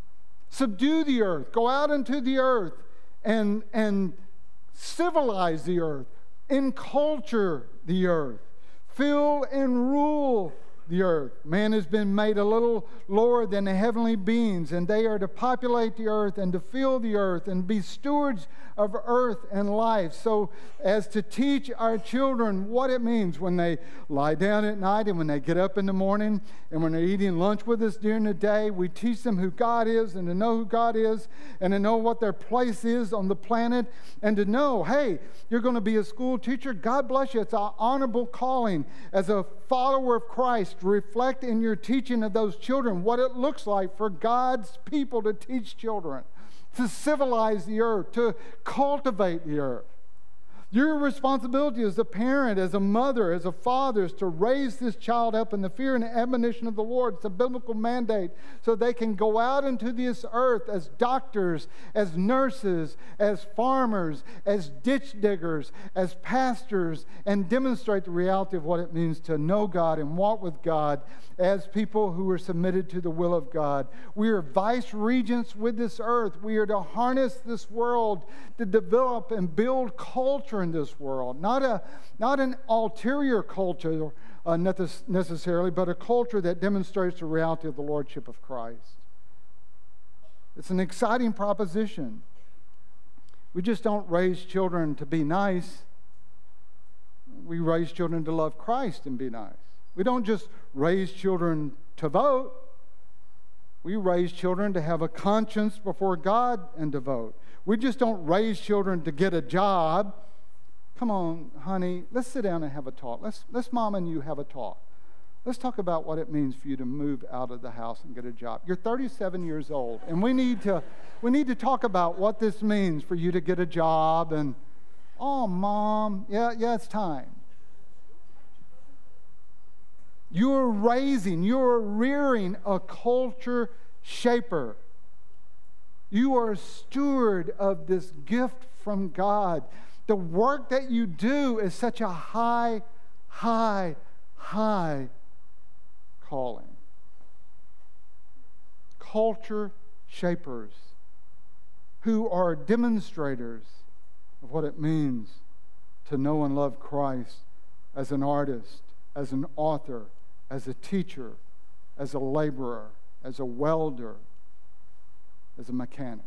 Subdue the earth. Go out into the earth and, and civilize the earth. Enculture the earth. Fill and rule the earth. Man has been made a little lower than the heavenly beings, and they are to populate the earth and to fill the earth and be stewards of earth and life, so as to teach our children what it means when they lie down at night and when they get up in the morning and when they're eating lunch with us during the day. We teach them who God is and to know who God is and to know what their place is on the planet and to know, hey, you're going to be a school teacher. God bless you. It's an honorable calling as a follower of Christ. Reflect in your teaching of those children what it looks like for God's people to teach children, to civilize the earth, to cultivate the earth. Your responsibility as a parent, as a mother, as a father is to raise this child up in the fear and admonition of the Lord. It's a biblical mandate so they can go out into this earth as doctors, as nurses, as farmers, as ditch diggers, as pastors, and demonstrate the reality of what it means to know God and walk with God as people who are submitted to the will of God. We are vice regents with this earth. We are to harness this world to develop and build culture in this world, not a not an ulterior culture uh, necessarily, but a culture that demonstrates the reality of the Lordship of Christ. It's an exciting proposition. We just don't raise children to be nice. We raise children to love Christ and be nice. We don't just raise children to vote. We raise children to have a conscience before God and to vote. We just don't raise children to get a job. Come on, honey, let's sit down and have a talk. Let's, let's mom and you have a talk. Let's talk about what it means for you to move out of the house and get a job. You're thirty-seven years old, and we need to, we need to talk about what this means for you to get a job. And, oh, Mom, yeah, yeah, it's time. You're raising, you're rearing a culture shaper. You are a steward of this gift from God. The work that you do is such a high, high, high calling. Culture shapers who are demonstrators of what it means to know and love Christ as an artist, as an author, as a teacher, as a laborer, as a welder, as a mechanic.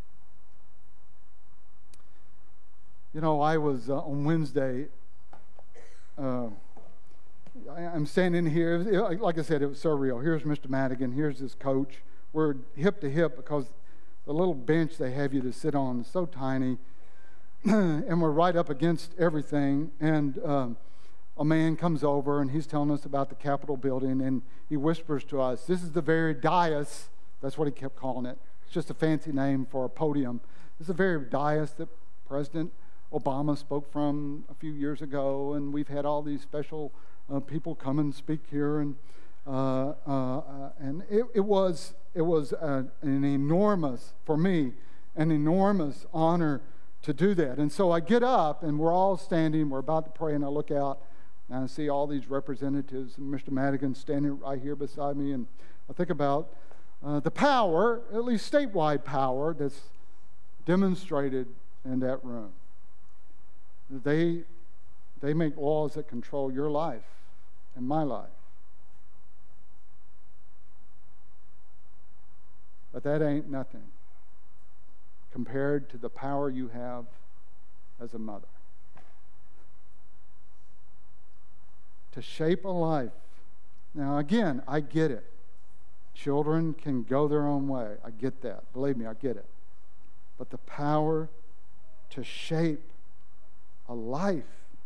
You know, I was uh, on Wednesday, uh, I, I'm standing here, it, like I said, it was surreal. Here's Mister Madigan, here's his coach. We're hip to hip because the little bench they have you to sit on is so tiny, and we're right up against everything. And um, a man comes over, and he's telling us about the Capitol building, and he whispers to us, this is the very dais, that's what he kept calling it. It's just a fancy name for a podium. This is the very dais that President Obama spoke from a few years ago, and we've had all these special uh, people come and speak here, and uh, uh, uh, and it, it was it was uh, an enormous, for me, an enormous honor to do that. And so I get up, and we're all standing, we're about to pray, and I look out, and I see all these representatives, and Mister Madigan standing right here beside me, and I think about uh, the power, at least statewide power, that's demonstrated in that room. They, they make laws that control your life in my life. But that ain't nothing compared to the power you have as a mother. To shape a life. Now, again, I get it. Children can go their own way. I get that. Believe me, I get it. But the power to shape a life,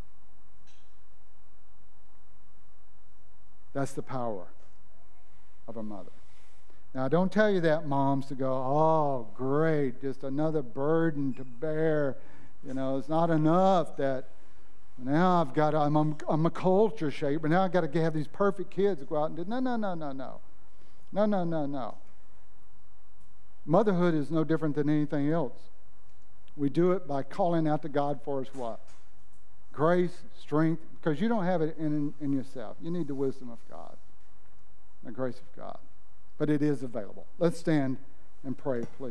that's the power of a mother. Now, I don't tell you that, moms, to go, oh, great, just another burden to bear. You know, it's not enough that now I've got, I'm, I'm, I'm a culture shaper. Now I've got to have these perfect kids to go out and do. No, no, no, no, no. No, no, no, no. Motherhood is no different than anything else. We do it by calling out to God for us what? Grace, strength, because you don't have it in, in yourself. You need the wisdom of God, the grace of God. But it is available. Let's stand and pray, please.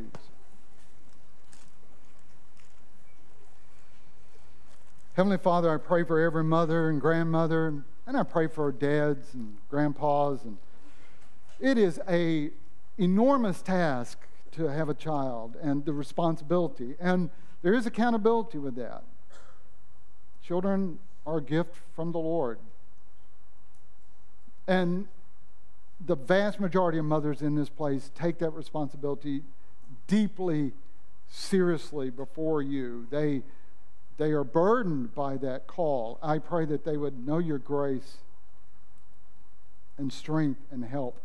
Heavenly Father, I pray for every mother and grandmother, and I pray for dads and grandpas. And it is an enormous task to have a child and the responsibility. And there is accountability with that. Children are a gift from the Lord. And the vast majority of mothers in this place take that responsibility deeply, seriously before you. They, they are burdened by that call. I pray that they would know your grace and strength and help.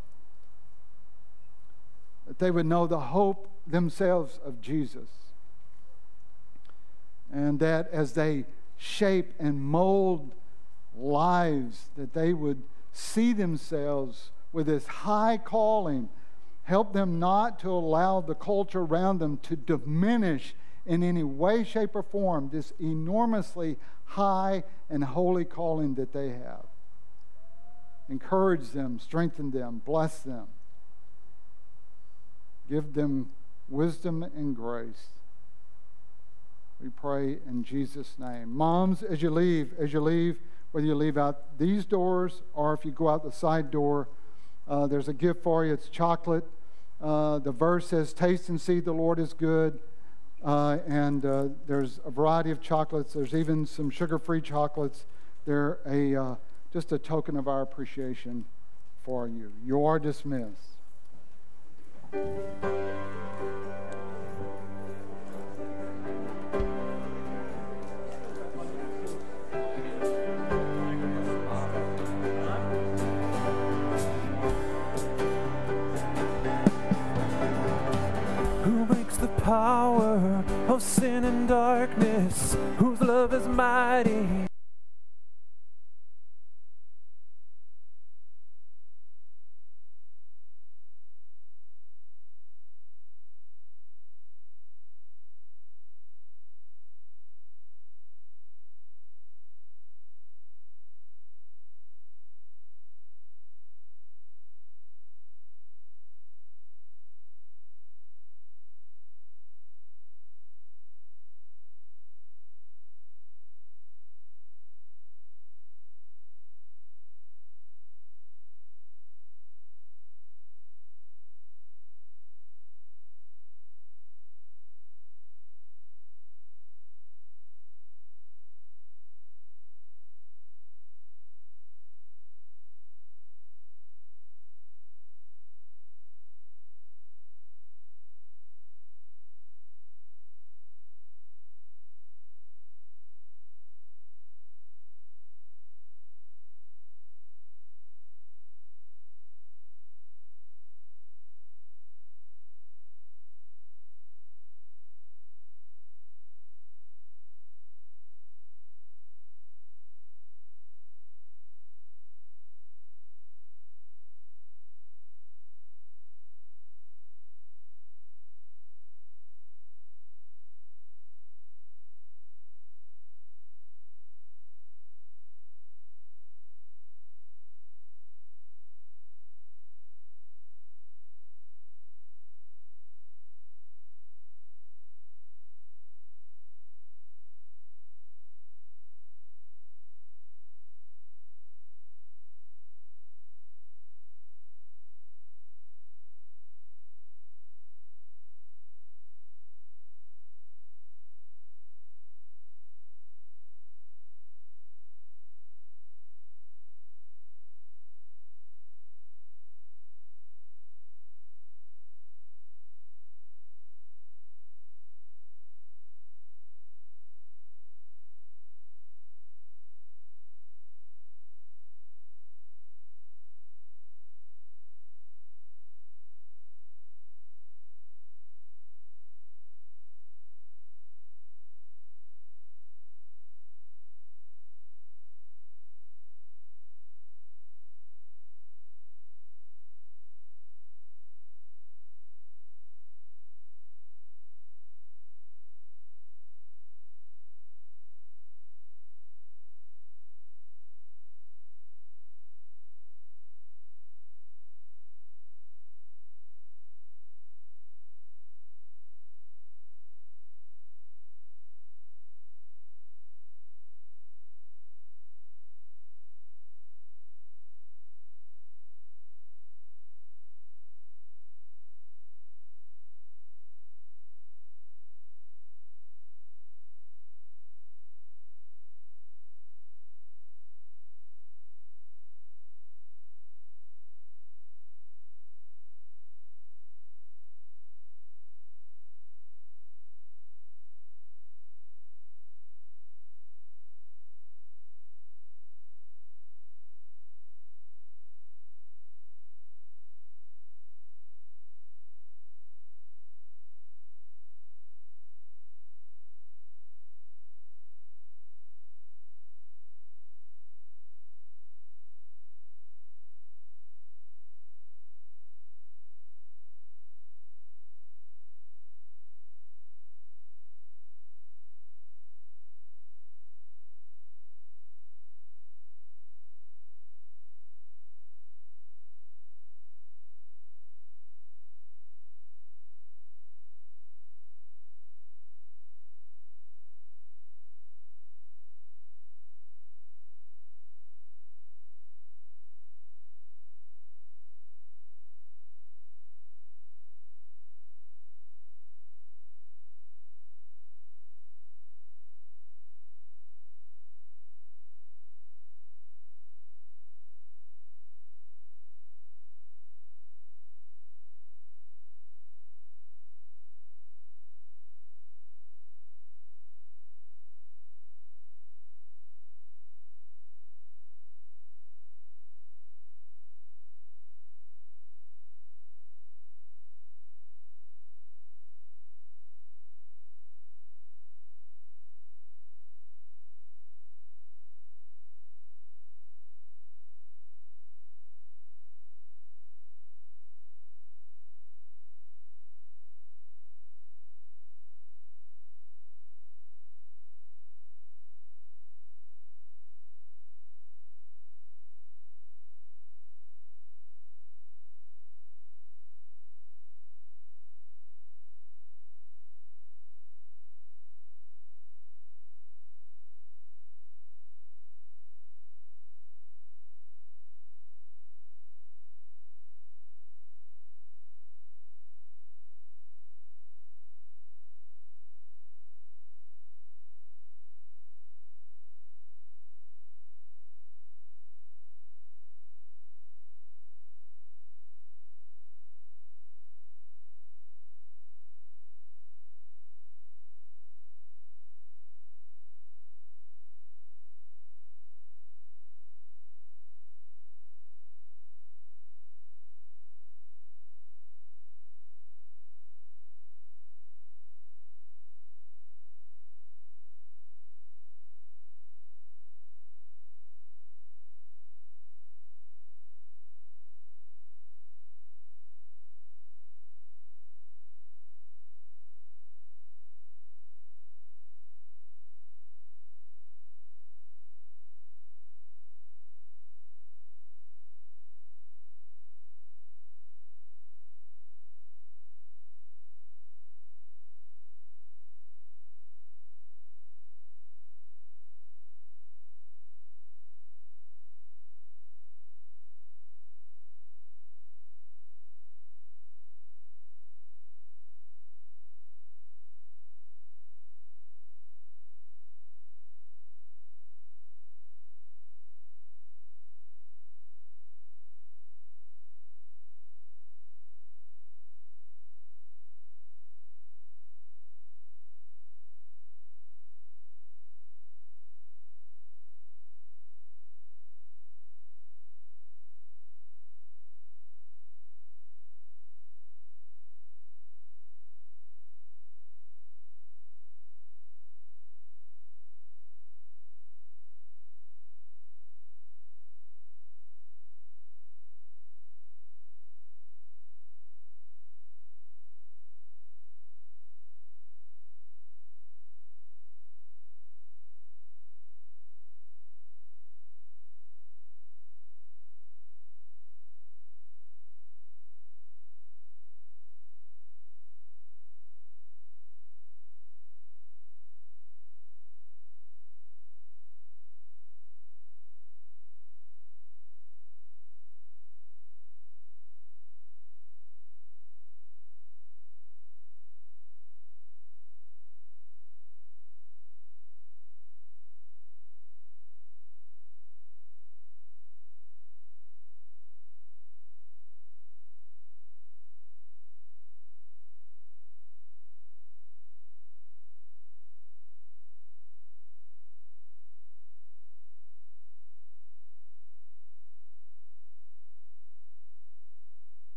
That they would know the hope themselves of Jesus. And that as they shape and mold lives, that they would see themselves with this high calling. Help them not to allow the culture around them to diminish in any way, shape, or form this enormously high and holy calling that they have. Encourage them, strengthen them, bless them. Give them wisdom and grace. We pray in Jesus' name. Moms, as you leave, as you leave, whether you leave out these doors or if you go out the side door, uh, there's a gift for you. It's chocolate. Uh, the verse says, taste and see the Lord is good. Uh, and uh, there's a variety of chocolates. There's even some sugar-free chocolates. They're a, uh, just a token of our appreciation for you. You are dismissed. Who breaks the power of sin and darkness, whose love is mighty.